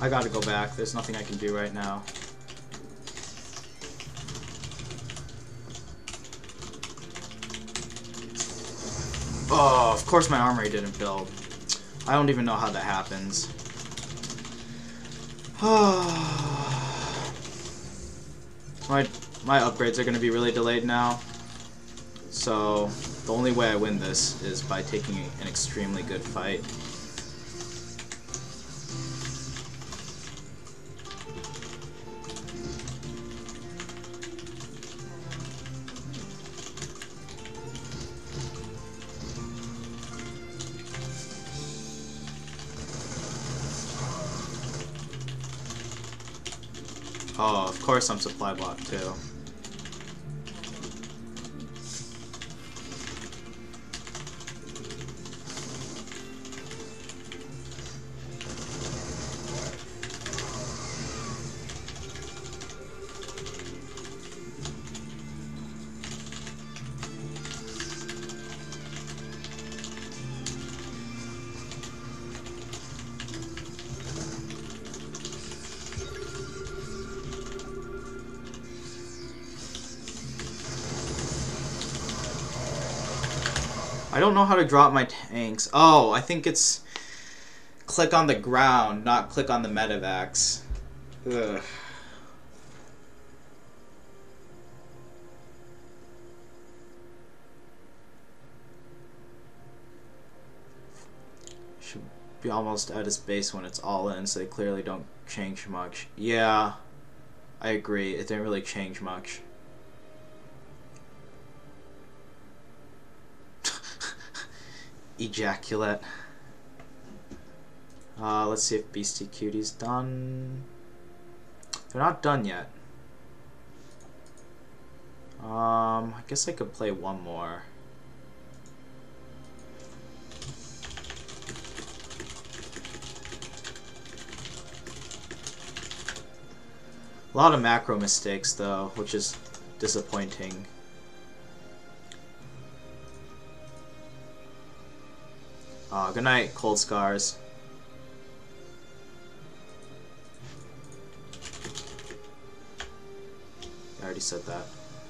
I gotta go back. There's nothing I can do right now. Oh, of course my armory didn't build. I don't even know how that happens. My upgrades are going to be really delayed now. So the only way I win this is by taking an extremely good fight. Oh, of course I'm supply block too. I don't know how to drop my tanks. Oh, I think it's click on the ground, not click on the medevacs. Ugh. Should be almost at his base when it's all in, so they clearly don't change much. Yeah, I agree. It didn't really change much. Ejaculate. Let's see if Beastie Cutie's done. They're not done yet. I guess I could play one more. A lot of macro mistakes though, which is disappointing. Good night, Cold Scars. I already said that.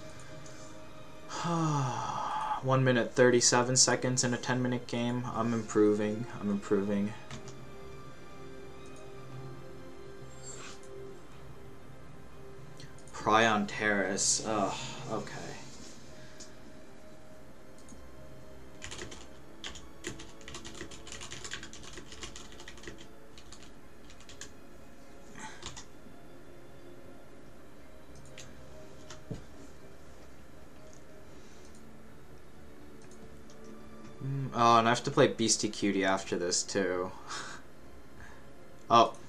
1 minute 37 seconds in a 10-minute game. I'm improving. I'm improving. Prion Terrace. Ugh, okay. Oh, and I have to play Beastie Cutie after this, too. Oh.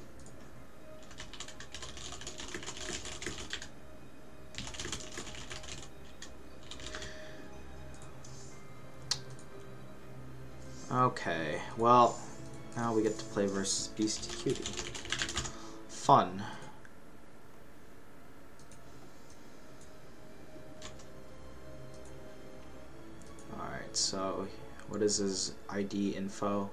Okay, well, now we get to play versus Beastie Cutie. Fun. Alright, so what is his ID info?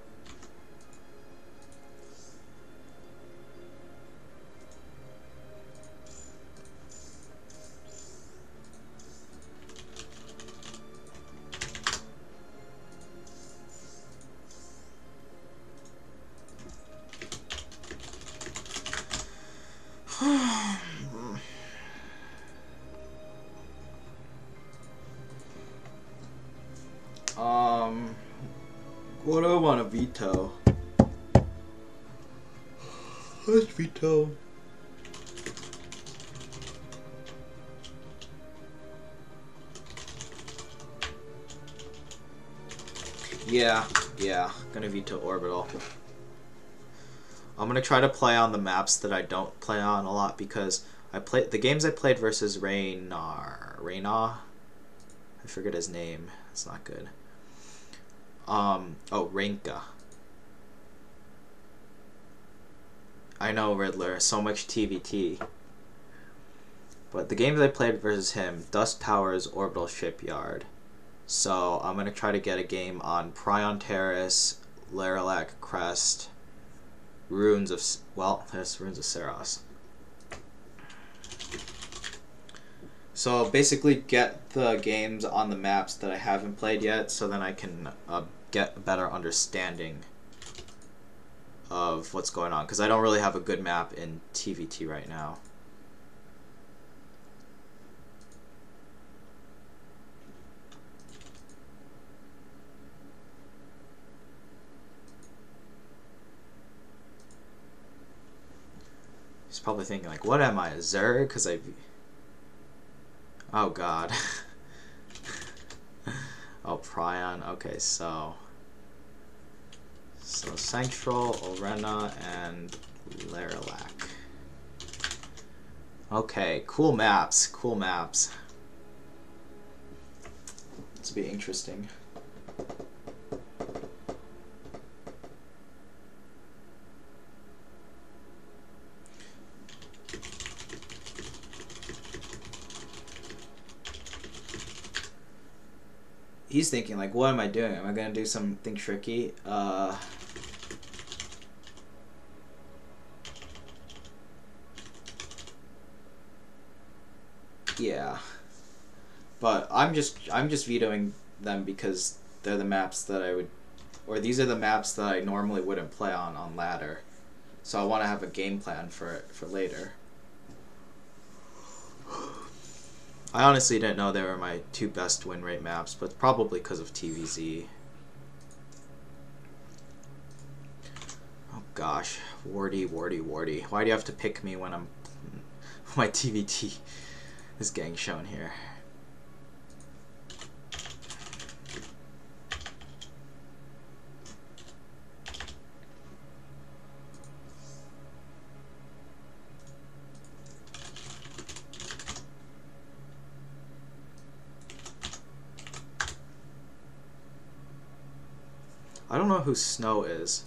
What do I want to veto? Let's veto. Yeah, gonna veto Orbital. I'm gonna try to play on the maps that I don't play on a lot because the games I played versus Reynar. I forget his name. It's not good. Oh, Renka. I know, Riddler. So much TVT. But the games I played versus him, Dust Towers, Orbital Shipyard. So I'm gonna try to get a game on Prion Terrace, Laralac Crest, Ruins of... Well, there's Ruins of Saros. So basically get the games on the maps that I haven't played yet, so then I can get a better understanding of what's going on. Because I don't really have a good map in TVT right now. He's probably thinking, like, what am I, a Zerg? Because I... Oh, God. Oh, Prion. Okay, so... Central, Orena, and Lerlac. Okay, cool maps. Cool maps. This will be interesting. He's thinking, like, what am I doing? Am I gonna do something tricky? Yeah. But I'm just vetoing them because they're the maps that I would, or these are the maps that I normally wouldn't play on ladder. So I want to have a game plan for it for later. I honestly didn't know they were my 2 best win rate maps, but probably because of TVZ. Oh gosh, Wardy. Why do you have to pick me when my TVT is getting shown here? I don't know who Snow is.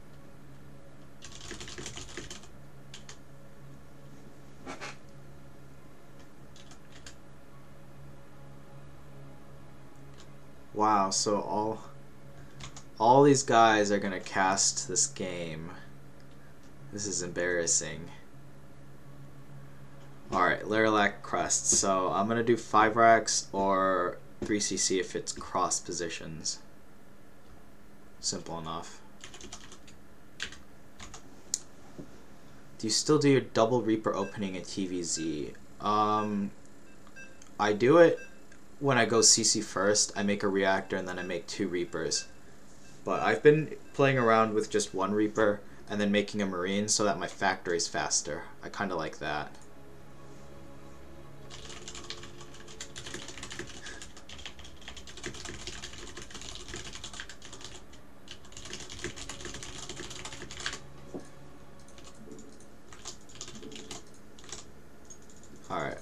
Wow, so all these guys are gonna cast this game. This is embarrassing. Alright, Lerlac Crest. So I'm gonna do 5 racks or 3cc if it's cross positions. Simple enough. Do you still do your double Reaper opening at TVZ? I do it when I go CC first. I make a reactor and then I make 2 Reapers. But I've been playing around with just 1 Reaper and then making a Marine so that my factory's faster. I kinda like that. Alright.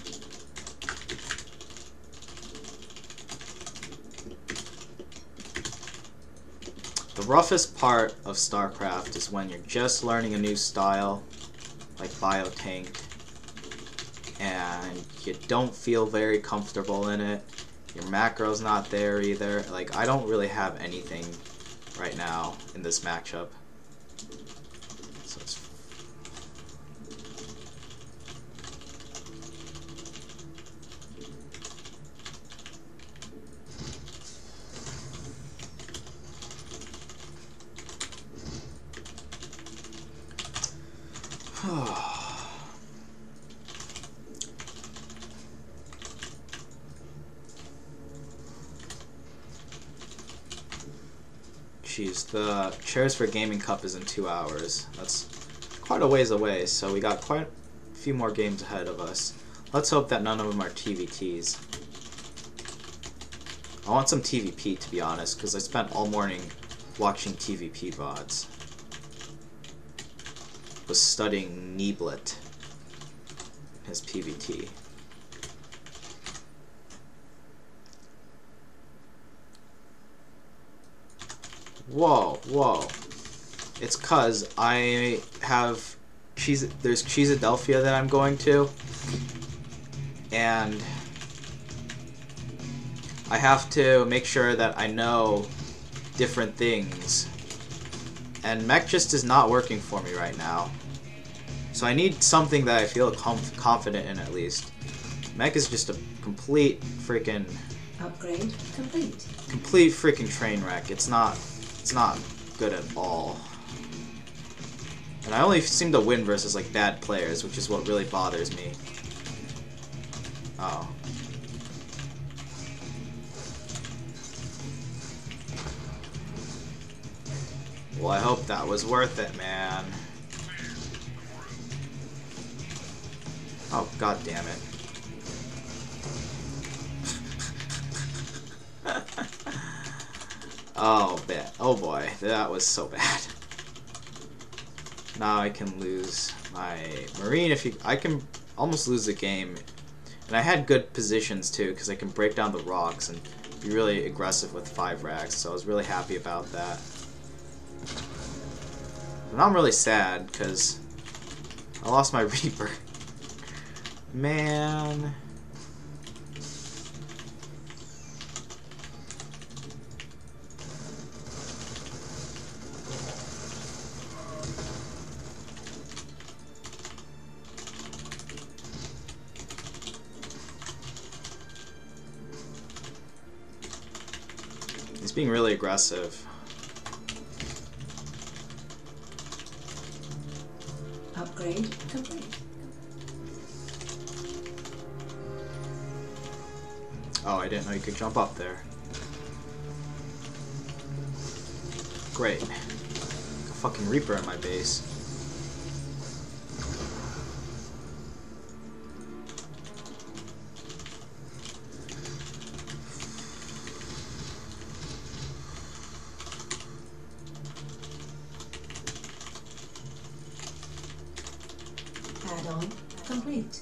The roughest part of StarCraft is when you're just learning a new style, like Biotank, and you don't feel very comfortable in it. Your macro's not there either. Like, I don't really have anything right now in this matchup. So it's Jeez, the Chairs for Gaming Cup is in 2 hours. That's quite a ways away, so we got quite a few more games ahead of us. Let's hope that none of them are TVTs. I want some TVP, to be honest, because I spent all morning watching TVP VODs. Was studying Neeblet, his PVT. Whoa, whoa. It's cause I have there's Cheesadelphia that I'm going to, and I have to make sure that I know different things And mech just is not working for me right now. So I need something that I feel confident in at least. Mech is just a complete freaking... Upgrade complete. Complete freaking train wreck. It's not good at all. And I only seem to win versus like bad players, which is what really bothers me. Oh. Well, I hope that was worth it, man. Oh, god damn it. Oh, bad. Oh boy, that was so bad. Now I can lose my Marine if I can almost lose the game. And I had good positions too, because I can break down the rocks and be really aggressive with 5 racks, so I was really happy about that. But now I'm really sad, because I lost my Reaper. Man. He's being really aggressive. Upgrade complete. Oh, I didn't know you could jump up there. Great. Got a fucking Reaper in my base. Add-on complete.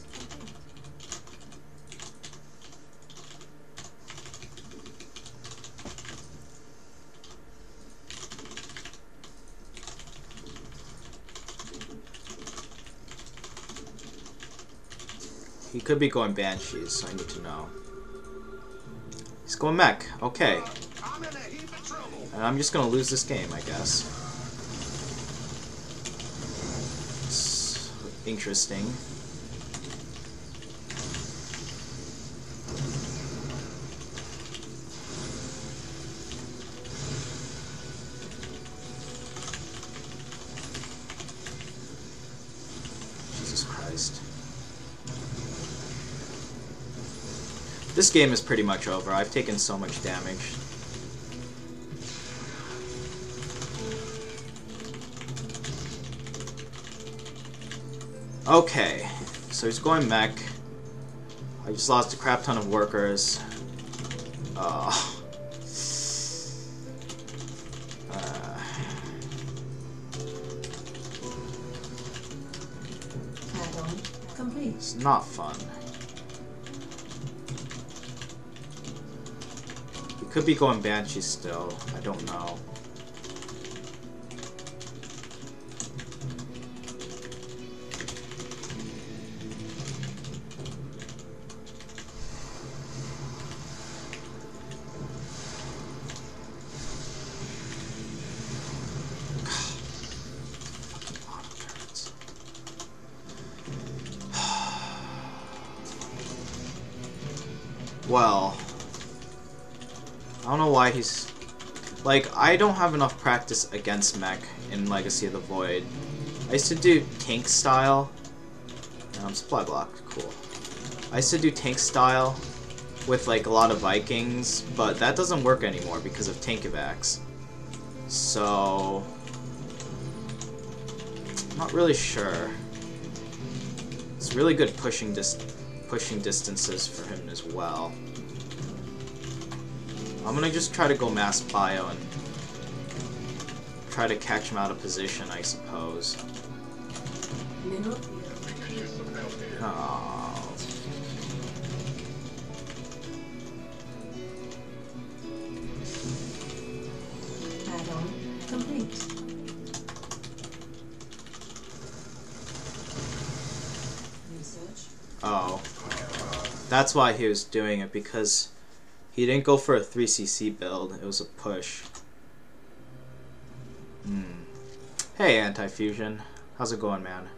He could be going Banshees, so I need to know. He's going Mech. Okay. I'm in a heap of trouble. And I'm just gonna lose this game, I guess. It's interesting. Jesus Christ. This game is pretty much over. I've taken so much damage. Okay, so he's going mech. I just lost a crap ton of workers. Add-on complete. It's not fun. He could be going Banshee still. I don't know. Well, I don't know why he's... Like, I don't have enough practice against mech in Legacy of the Void. I used to do tank style. Supply block, cool. I used to do tank style with, like, a lot of Vikings, but that doesn't work anymore because of Tankivax. So... I'm not really sure. It's really good pushing distances for him as well. I'm gonna just try to go mass bio and try to catch him out of position, I suppose. Mineral. Oh. Add-on complete. Research. Oh. That's why he was doing it, because he didn't go for a 3cc build, it was a push. Hey, Anti-Fusion. How's it going, man?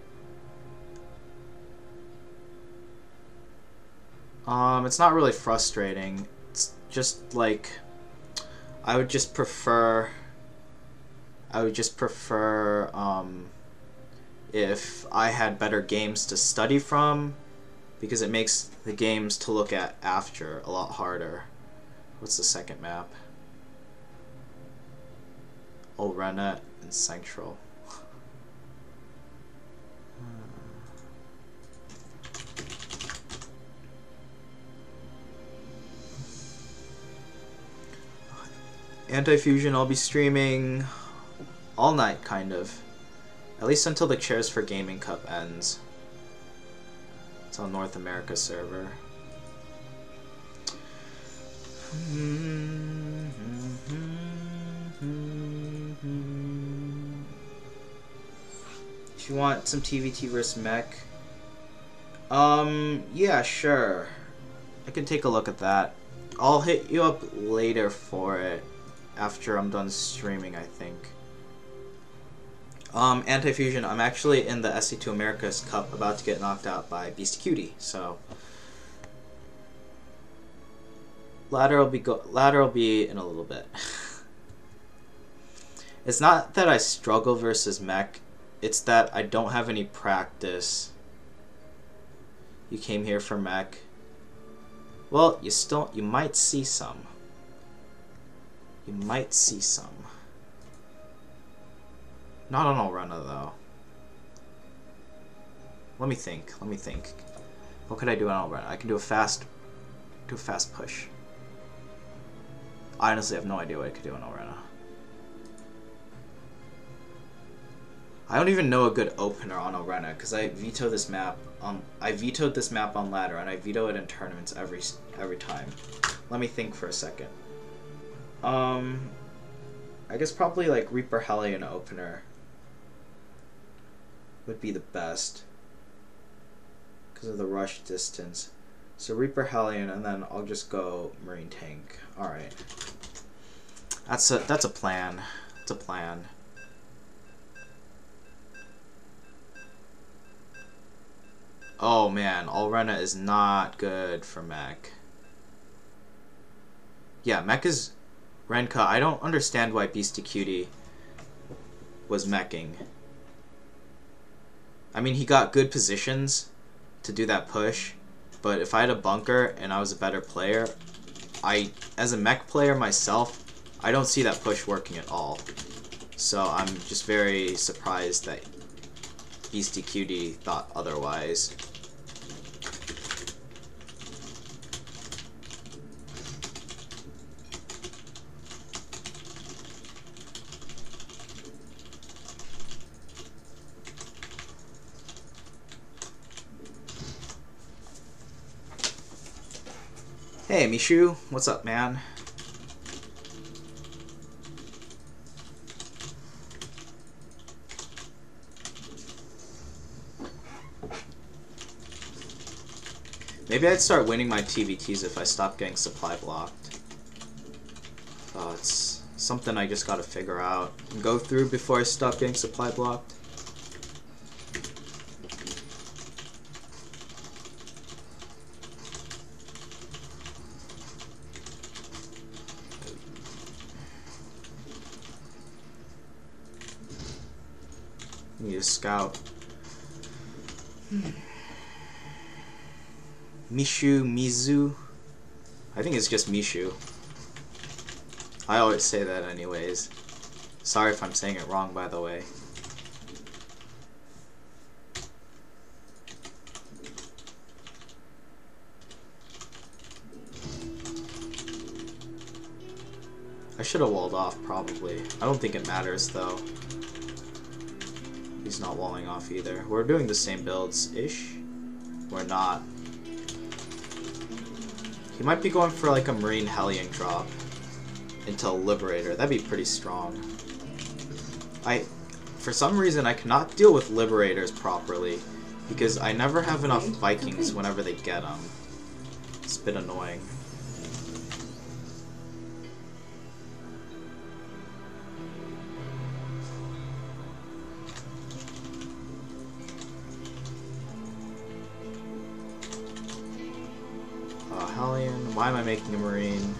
It's not really frustrating. It's just like I would just prefer if I had better games to study from, because it makes the games to look at after a lot harder. What's the second map? Olrena and Central. Anti-Fusion, I'll be streaming all night, kind of. At least until the Chairs for Gaming Cup ends. It's on North America server. If you want some TVT vs Mech, yeah, sure. I can take a look at that. I'll hit you up later for it after I'm done streaming, I think. Anti-Fusion, I'm actually in the SC2 Americas Cup, about to get knocked out by Beastie Cutie, so ladder will be in a little bit. It's not that I struggle versus Mech, it's that I don't have any practice. You came here for Mech. Well, you might see some. You might see some. Not on Olrena, though. Let me think. What could I do on Olrena? I can do a fast push. I honestly have no idea what I could do on Olrena. I don't even know a good opener on Olrena because I veto this map. I vetoed this map on ladder, and I veto it in tournaments every time. Let me think for a second. I guess probably like Reaper Hellion opener would be the best because of the rush distance. So Reaper Hellion, and then I'll just go Marine Tank. All right, that's a plan. It's a plan. Oh man, Olrena is not good for Mech. Yeah, Mech is Renka. I don't understand why Beastie Cutie was meching. I mean, he got good positions to do that push, but if I had a bunker and I was a better player, as a mech player myself, I don't see that push working at all. So I'm just very surprised that Beastie Cutie thought otherwise. Hey, Mishu, what's up, man? Maybe I'd start winning my TVTs if I stopped getting supply blocked. Oh, it's something I just gotta figure out and go through before I stop getting supply blocked. Need a scout. Mishu, Mizu. I think it's just Mishu. I always say that anyways. Sorry if I'm saying it wrong, by the way. I should have walled off, probably. I don't think it matters, though. He's not walling off either. We're doing the same builds-ish. We're not. He might be going for like a Marine Hellion drop into Liberator. That'd be pretty strong. For some reason, I cannot deal with Liberators properly because I never have enough Vikings whenever they get them. It's a bit annoying. Why am I making a Marine?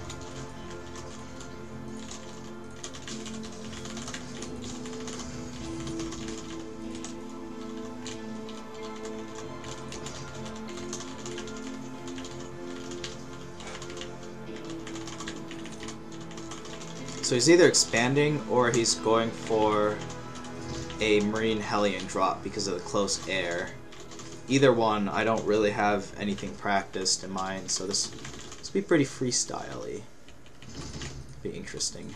So he's either expanding or he's going for a Marine Hellion drop because of the close air. Either one, I don't really have anything practiced in mind, so this will be pretty freestyle-y. Be interesting.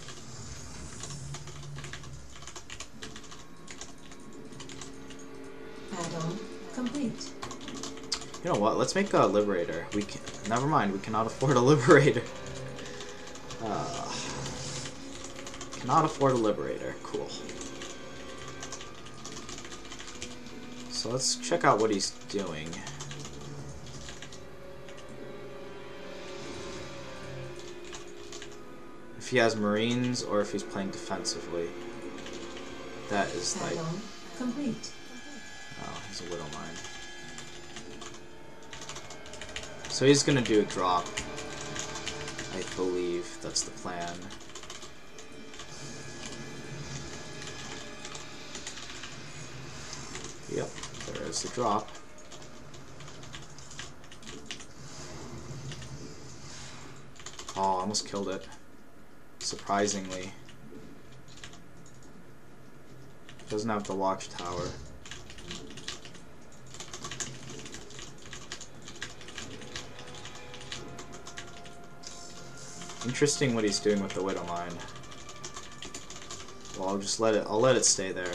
Add-on complete. You know what? Let's make a Liberator. We can. Never mind. We cannot afford a Liberator. Cannot afford a Liberator. Cool. So let's check out what he's doing. If he has Marines or if he's playing defensively. That is like... Add-on complete. Oh, he's a Widowmine. So he's gonna do a drop. I believe that's the plan. Yep, there is the drop. Oh, I almost killed it. Surprisingly. Doesn't have the watchtower. Interesting what he's doing with the Widowmine. Well, I'll let it stay there.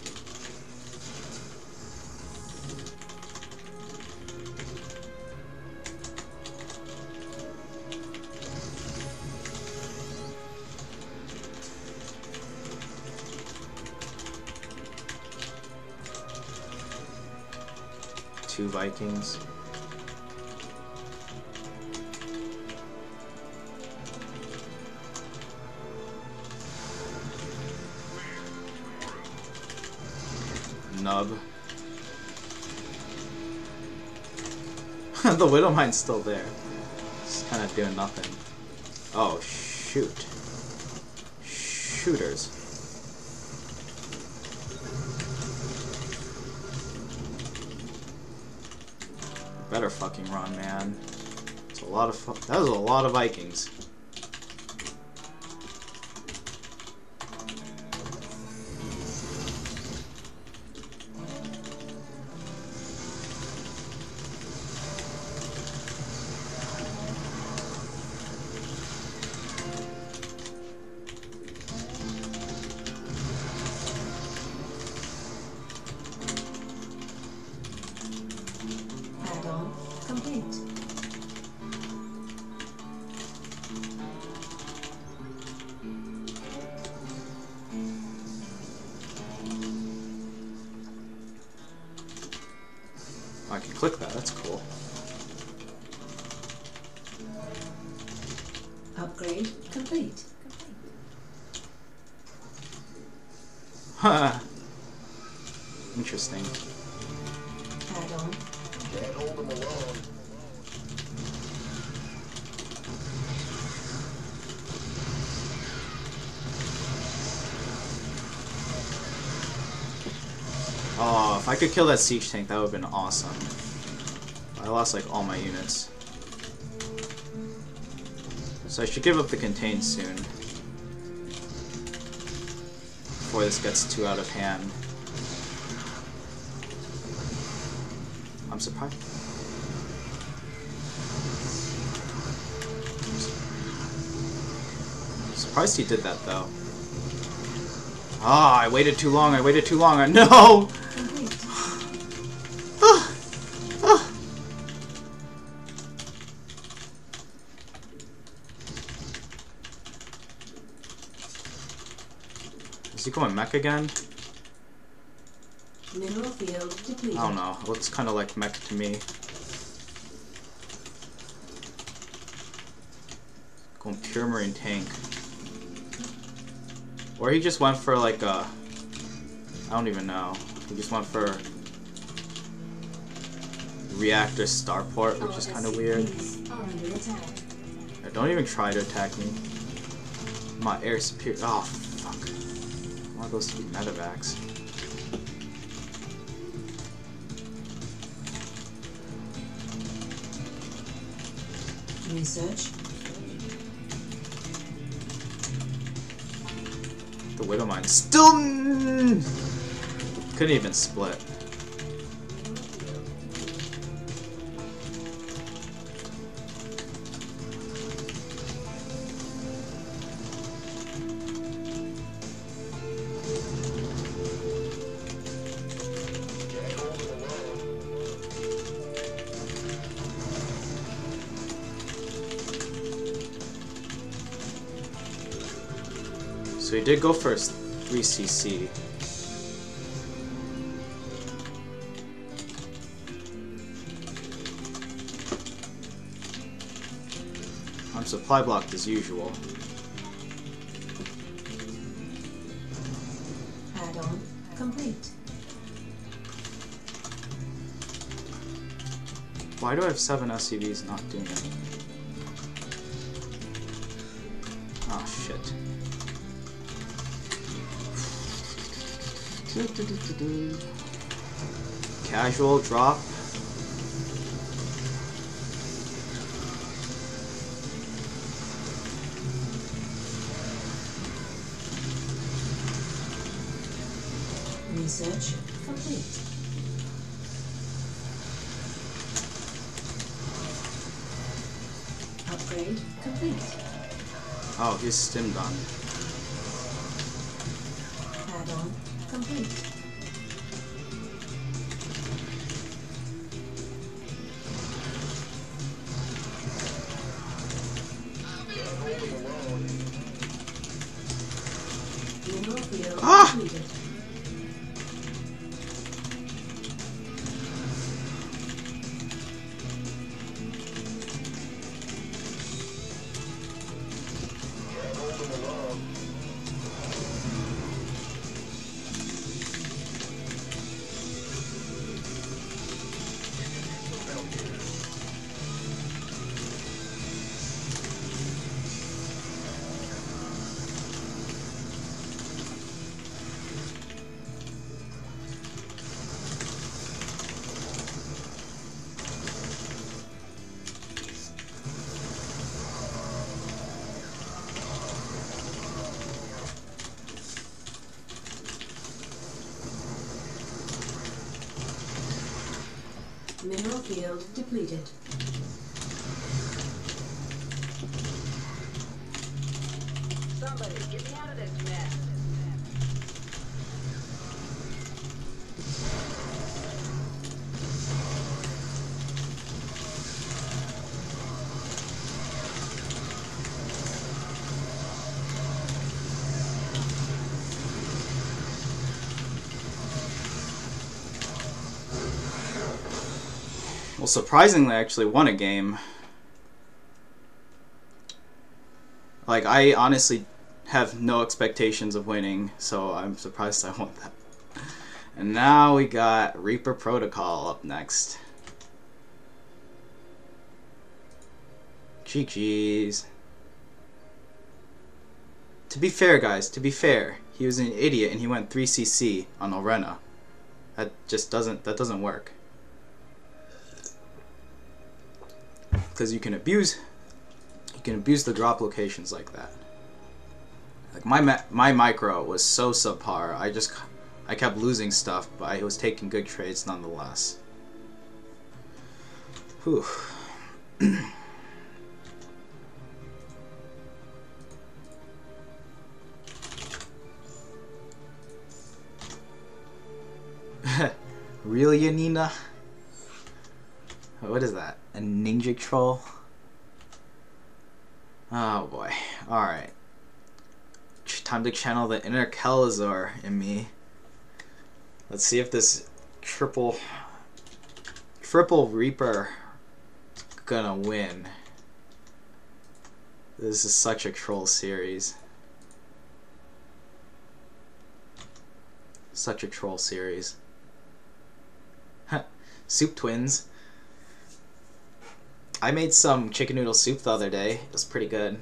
Two Vikings. Nub. The Widowmine's still there. Just kind of doing nothing. Oh, shoot. Shooters. Better fucking run, man. It's a lot of that was a lot of Vikings. Add-on complete. I can click that, that's cool. Upgrade complete. Haha. Interesting. Add-on Can't hold him alone. Oh, if I could kill that siege tank, that would have been awesome. I lost like all my units. So I should give up the contain soon. Before this gets too out of hand. I'm surprised. Surprised he did that though. Ah, I waited too long. No! complete. Is he going mech again? Mineral field depleted. I don't know. It looks kind of like mech to me. Going pure marine tank. Or he just went for like a... I don't even know. He just went for reactor starport, which is kind of weird. SCPs are under attack. don't even try to attack me. My air superior. Oh, fuck. I want those to be medevacs. Research. The Widow Mine still couldn't even split. So he did go for 3cc. I'm supply blocked as usual. Add-on complete. Why do I have 7 SCVs not doing it? Oh shit. Casual drop. Research complete. Upgrade complete. Oh, he's stimmed on. Add-on complete. Mineral field completed. Mineral field depleted. Somebody, get me out of this mess. Well, surprisingly, I actually won a game. Like, I honestly have no expectations of winning, so I'm surprised I won that. And now we got Reaper Protocol up next. GG's. To be fair, guys, to be fair, he was an idiot and he went 3cc on Orena. That just doesn't work. Because you can abuse the drop locations like that. Like my micro was so subpar. I kept losing stuff, but I was taking good trades nonetheless. Whew. Really, Yanina? What is that? A ninja troll? Oh boy. Alright. Time to channel the inner Kelazor in me. Let's see if this triple Reaper is gonna win. This is such a troll series. Such a troll series. Soup Twins. I made some chicken noodle soup the other day. It was pretty good.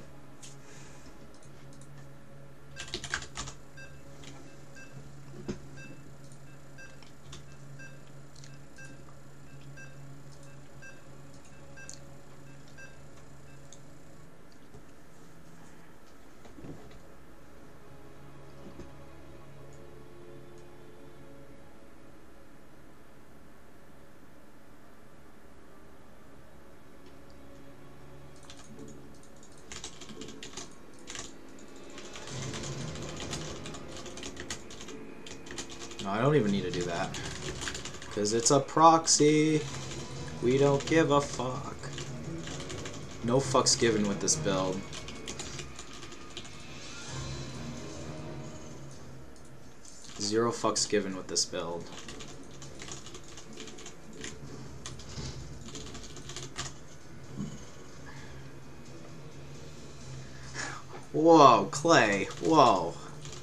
No, I don't even need to do that. Because it's a proxy. We don't give a fuck. No fucks given with this build. Zero fucks given with this build. Whoa, Clay. Whoa.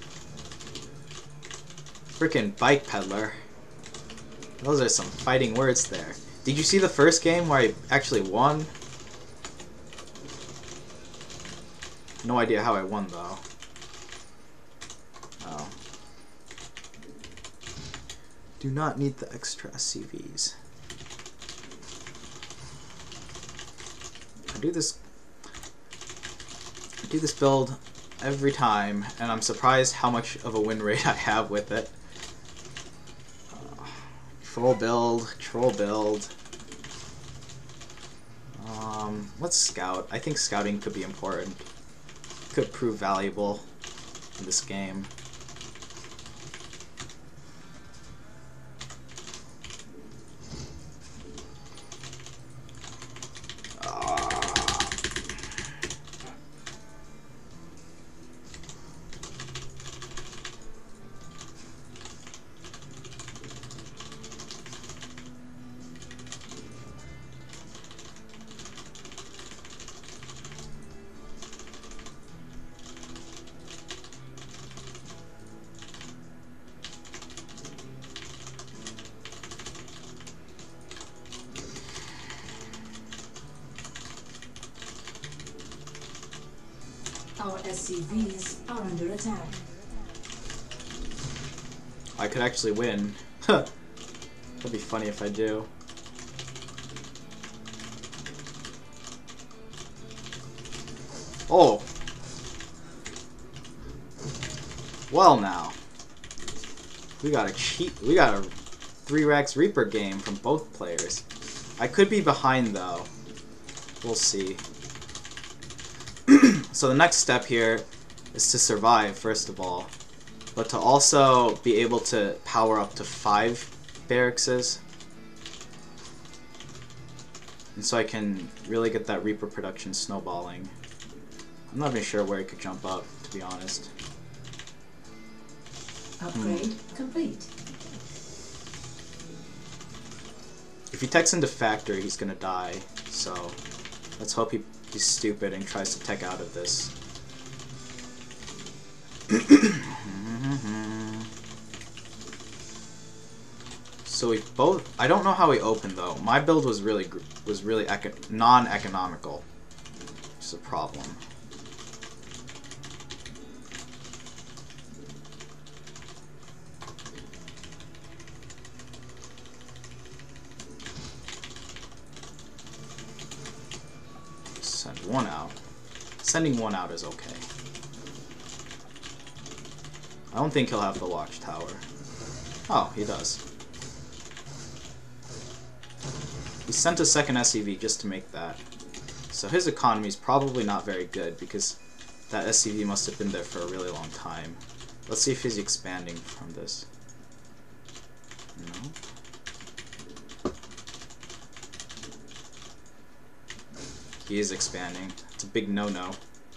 Frickin' bike peddler. Those are some fighting words there. Did you see the first game where I actually won? No idea how I won though. Oh. Do not need the extra SCVs. I do this build every time, and I'm surprised how much of a win rate I have with it. Troll build, troll build. Let's scout. I think scouting could be important. Could prove valuable in this game. Our SCVs are under attack. I could actually win. That'd be funny if I do. Oh. Well now. We got a 3 Rax Reaper game from both players. I could be behind though. We'll see. So the next step here is to survive, first of all, but to also be able to power up to 5 barracks. And so I can really get that Reaper production snowballing. I'm not even sure where I could jump up, to be honest. Upgrade complete. If he techs into factory, he's gonna die, so let's hope he's stupid and tries to tech out of this. So we both. I don't know how we opened though. My build was really non-economical, which is a problem. Send one out. Sending one out is okay. I don't think he'll have the watchtower. Oh, he does. He sent a second SCV just to make that. So his economy is probably not very good because that SCV must have been there for a really long time. Let's see if he's expanding from this. No. He is expanding. It's a big no-no.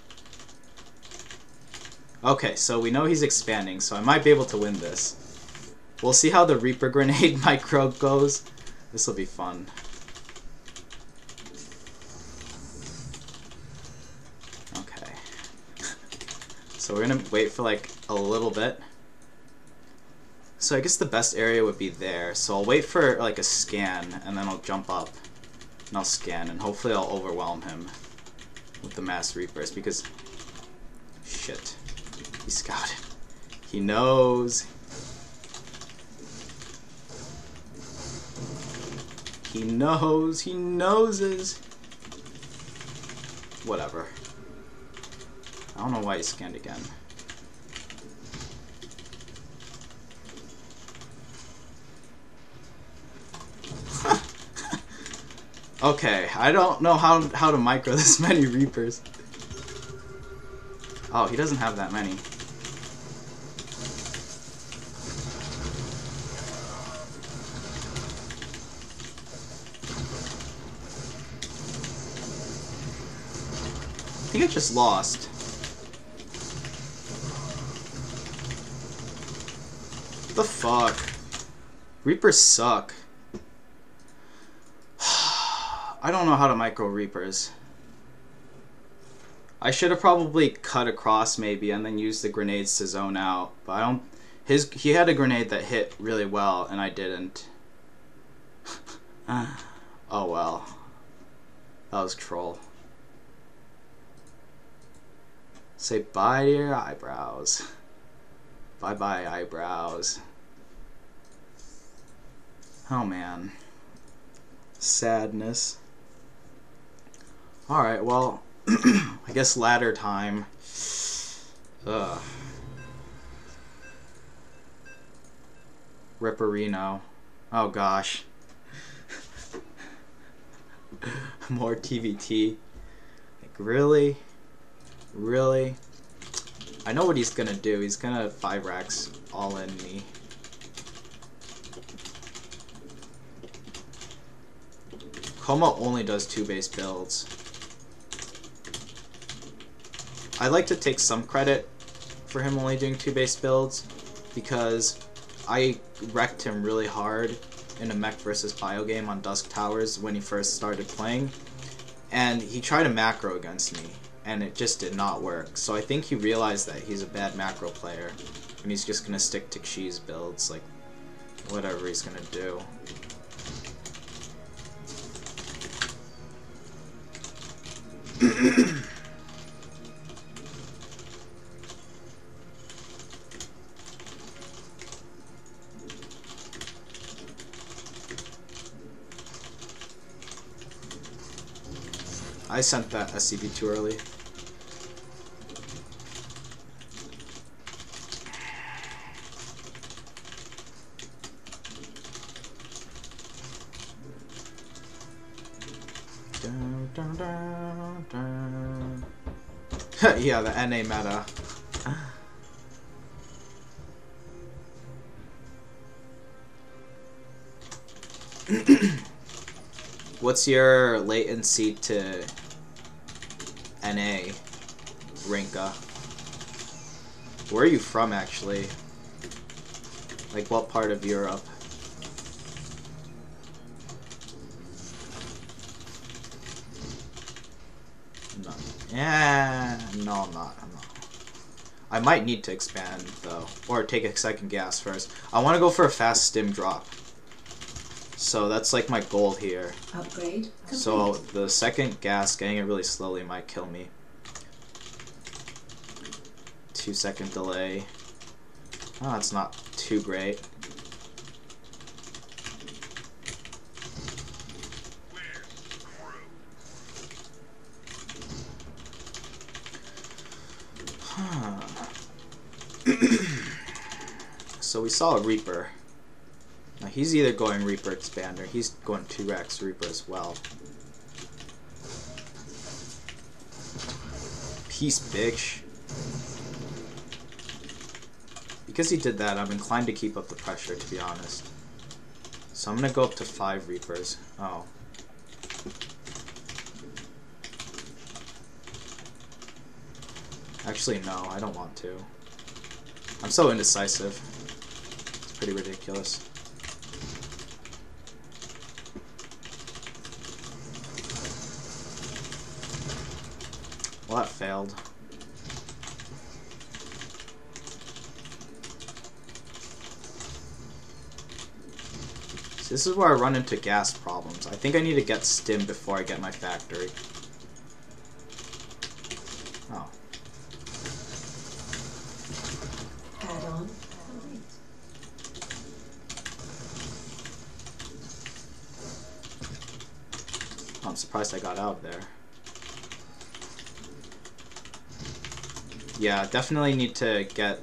Okay, so we know he's expanding, so I might be able to win this. We'll see how the Reaper Grenade micro goes. This will be fun. Okay. So we're gonna wait for like a little bit. So I guess the best area would be there. So I'll wait for like a scan, and then I'll jump up. And I'll scan, and hopefully I'll overwhelm him with the Mass Reapers, because... Shit. He scouted. He knows. He knows. He noses. Whatever. I don't know why he scanned again. Okay, I don't know how to micro this many Reapers. Oh, he doesn't have that many. I think I just lost. What the fuck? Reapers suck. I don't know how to micro Reapers. I should have probably cut across maybe and then used the grenades to zone out. But I don't... He had a grenade that hit really well and I didn't. Oh well. That was troll. Say bye to your eyebrows. Bye bye eyebrows. Oh man. Sadness. Alright, well, I guess ladder time. Ugh. Ripperino. Oh gosh. More TVT. Like, really? Really? I know what he's gonna do. He's gonna 5 racks all in me. Como only does 2 base builds. I like to take some credit for him only doing 2 base builds because I wrecked him really hard in a mech versus bio game on Dusk Towers when he first started playing, and he tried a macro against me and it just did not work. So I think he realized that he's a bad macro player and he's just gonna stick to Xi's builds, like whatever he's gonna do. I sent that SCV too early. Dun, dun, dun, dun. Yeah, the NA meta. What's your latency to NA, Rinka? Where are you from, actually? Like, what part of Europe? No. Yeah, no, I'm not. I might need to expand, though. Or take a second gas first. I want to go for a fast stim drop. So that's like my goal here. Upgrade complete. So the second gas, getting it really slowly, might kill me. 2-second delay. Oh, it's not too great. So we saw a Reaper. Now he's either going Reaper Expander, he's going 2x Reaper as well. Peace, bitch. Because he did that, I'm inclined to keep up the pressure, to be honest. So I'm gonna go up to 5 Reapers. Oh. Actually, no, I don't want to. I'm so indecisive. It's pretty ridiculous. Well, that failed. This is where I run into gas problems. I think I need to get stim before I get my factory. Oh. Add-on complete. I'm surprised I got out of there. Yeah, definitely need to get...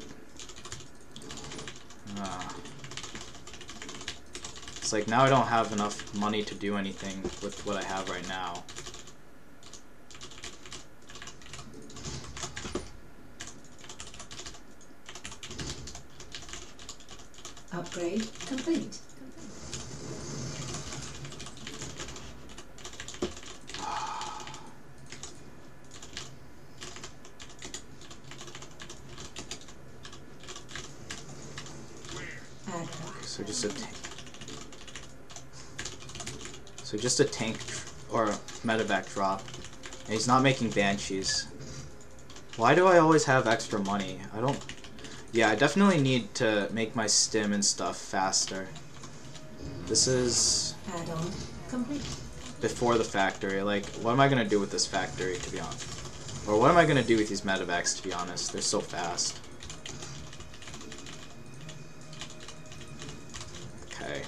It's like now I don't have enough money to do anything with what I have right now. Upgrade complete. So just a tank or a medevac drop. And he's not making banshees. Why do I always have extra money? I don't... Yeah, I definitely need to make my stim and stuff faster. This is... Add-on complete. Before the factory. Like, what am I going to do with this factory, to be honest? Or what am I going to do with these medevacs, to be honest? They're so fast. Okay.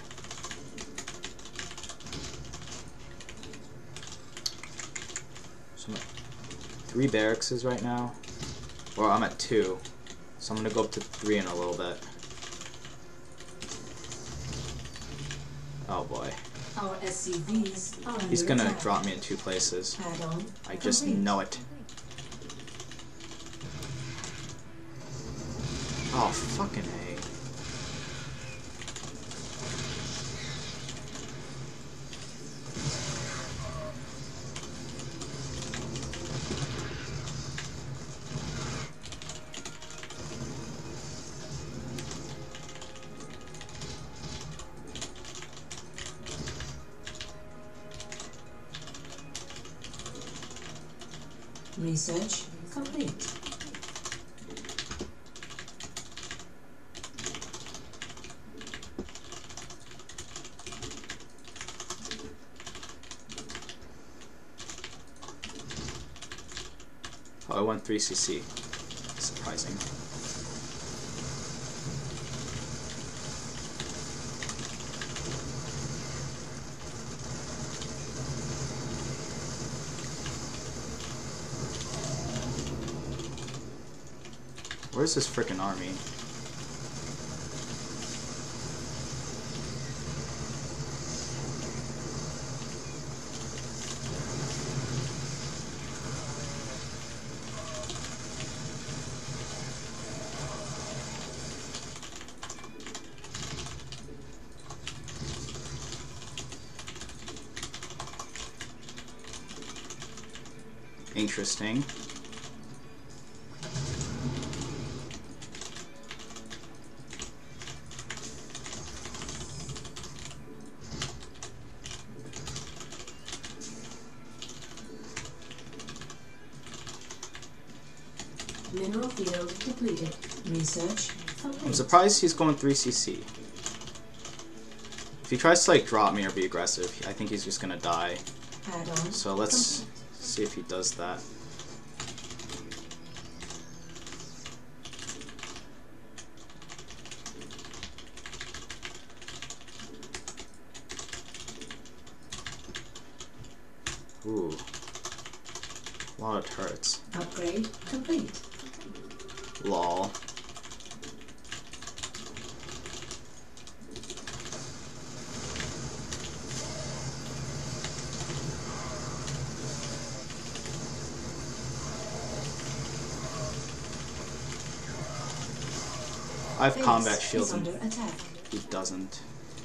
So I'm at 3 barracks right now. Or I'm at 2. So I'm going to go up to 3 in a little bit. Oh boy. Our SCVs are under He's going to attack. drop me in 2 places. Add-on I just complete. know it. Oh, fucking A. Research complete. Oh, I went 3cc. Surprising. Where's this frickin' army? Interesting. Mineral field depleted. Research complete. I'm surprised he's going 3cc. If he tries to like drop me or be aggressive, I think he's just gonna die. Add-on So let's complete. see if he does that. Ooh. A lot of turrets. Upgrade complete. Lol. I have Base combat is shields and under attack. he doesn't.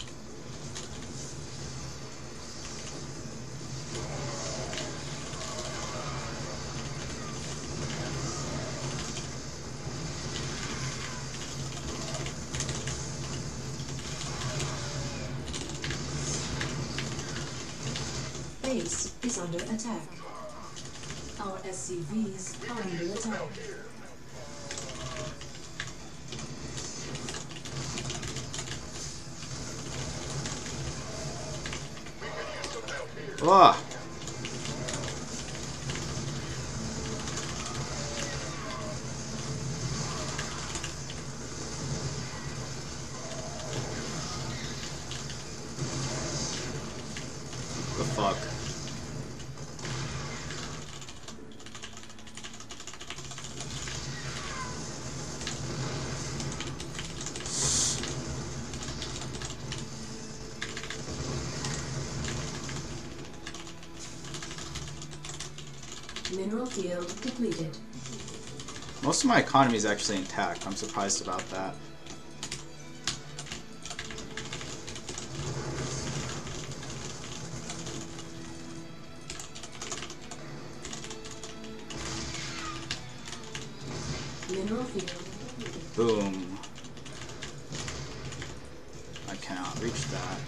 Base is under attack. Our SCVs are under attack. Oh. The fuck? Mineral field depleted. Most of my economy is actually intact. I'm surprised about that. Mineral field. Boom. I cannot reach that.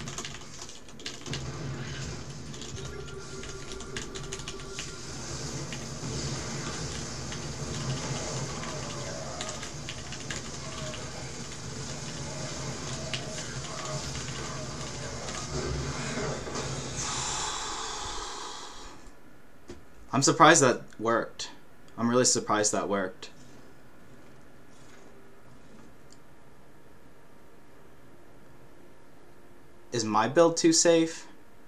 I'm surprised that worked. I'm really surprised that worked. Is my build too safe?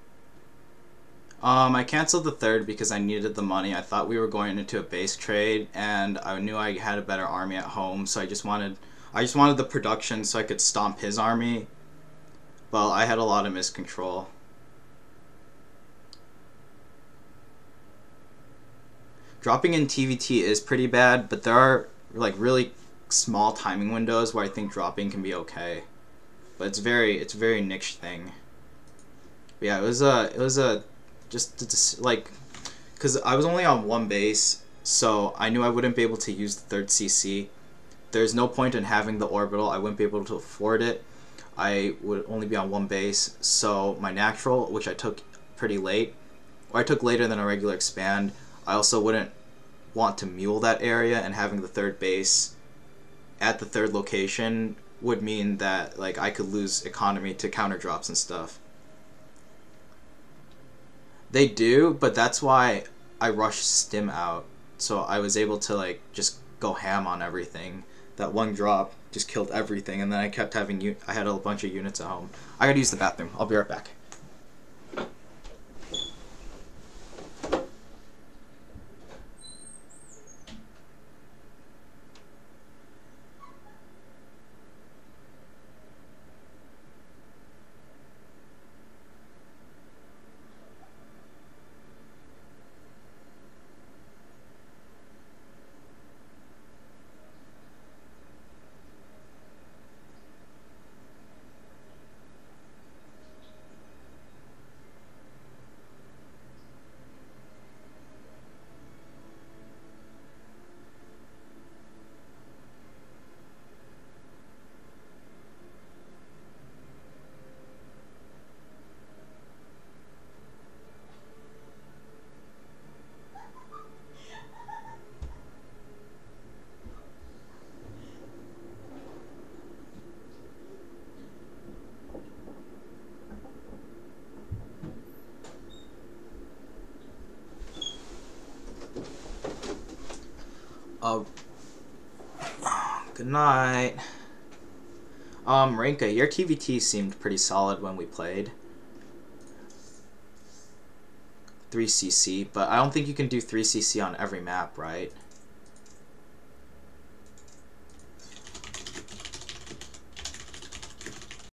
I canceled the third because I needed the money. I thought we were going into a base trade, and I knew I had a better army at home, so I just wanted the production so I could stomp his army. Well, I had a lot of miscontrol. Dropping in TVT is pretty bad, but there are like really small timing windows where I think dropping can be okay. But it's a very niche thing. But yeah, it was just like, cause I was only on one base, so I knew I wouldn't be able to use the third CC. There's no point in having the orbital. I wouldn't be able to afford it. I would only be on one base, so my natural, which I took pretty late, or I took later than a regular expand. I also wouldn't want to mule that area, and having the third base at the third location would mean that like I could lose economy to counter drops and stuff. They do, but that's why I rushed Stim out, so I was able to like just go ham on everything. That one drop just killed everything, and then I kept having I had a bunch of units at home. I gotta use the bathroom. I'll be right back. Good night. Renka, your TVT seemed pretty solid when we played. 3cc, but I don't think you can do 3cc on every map, right?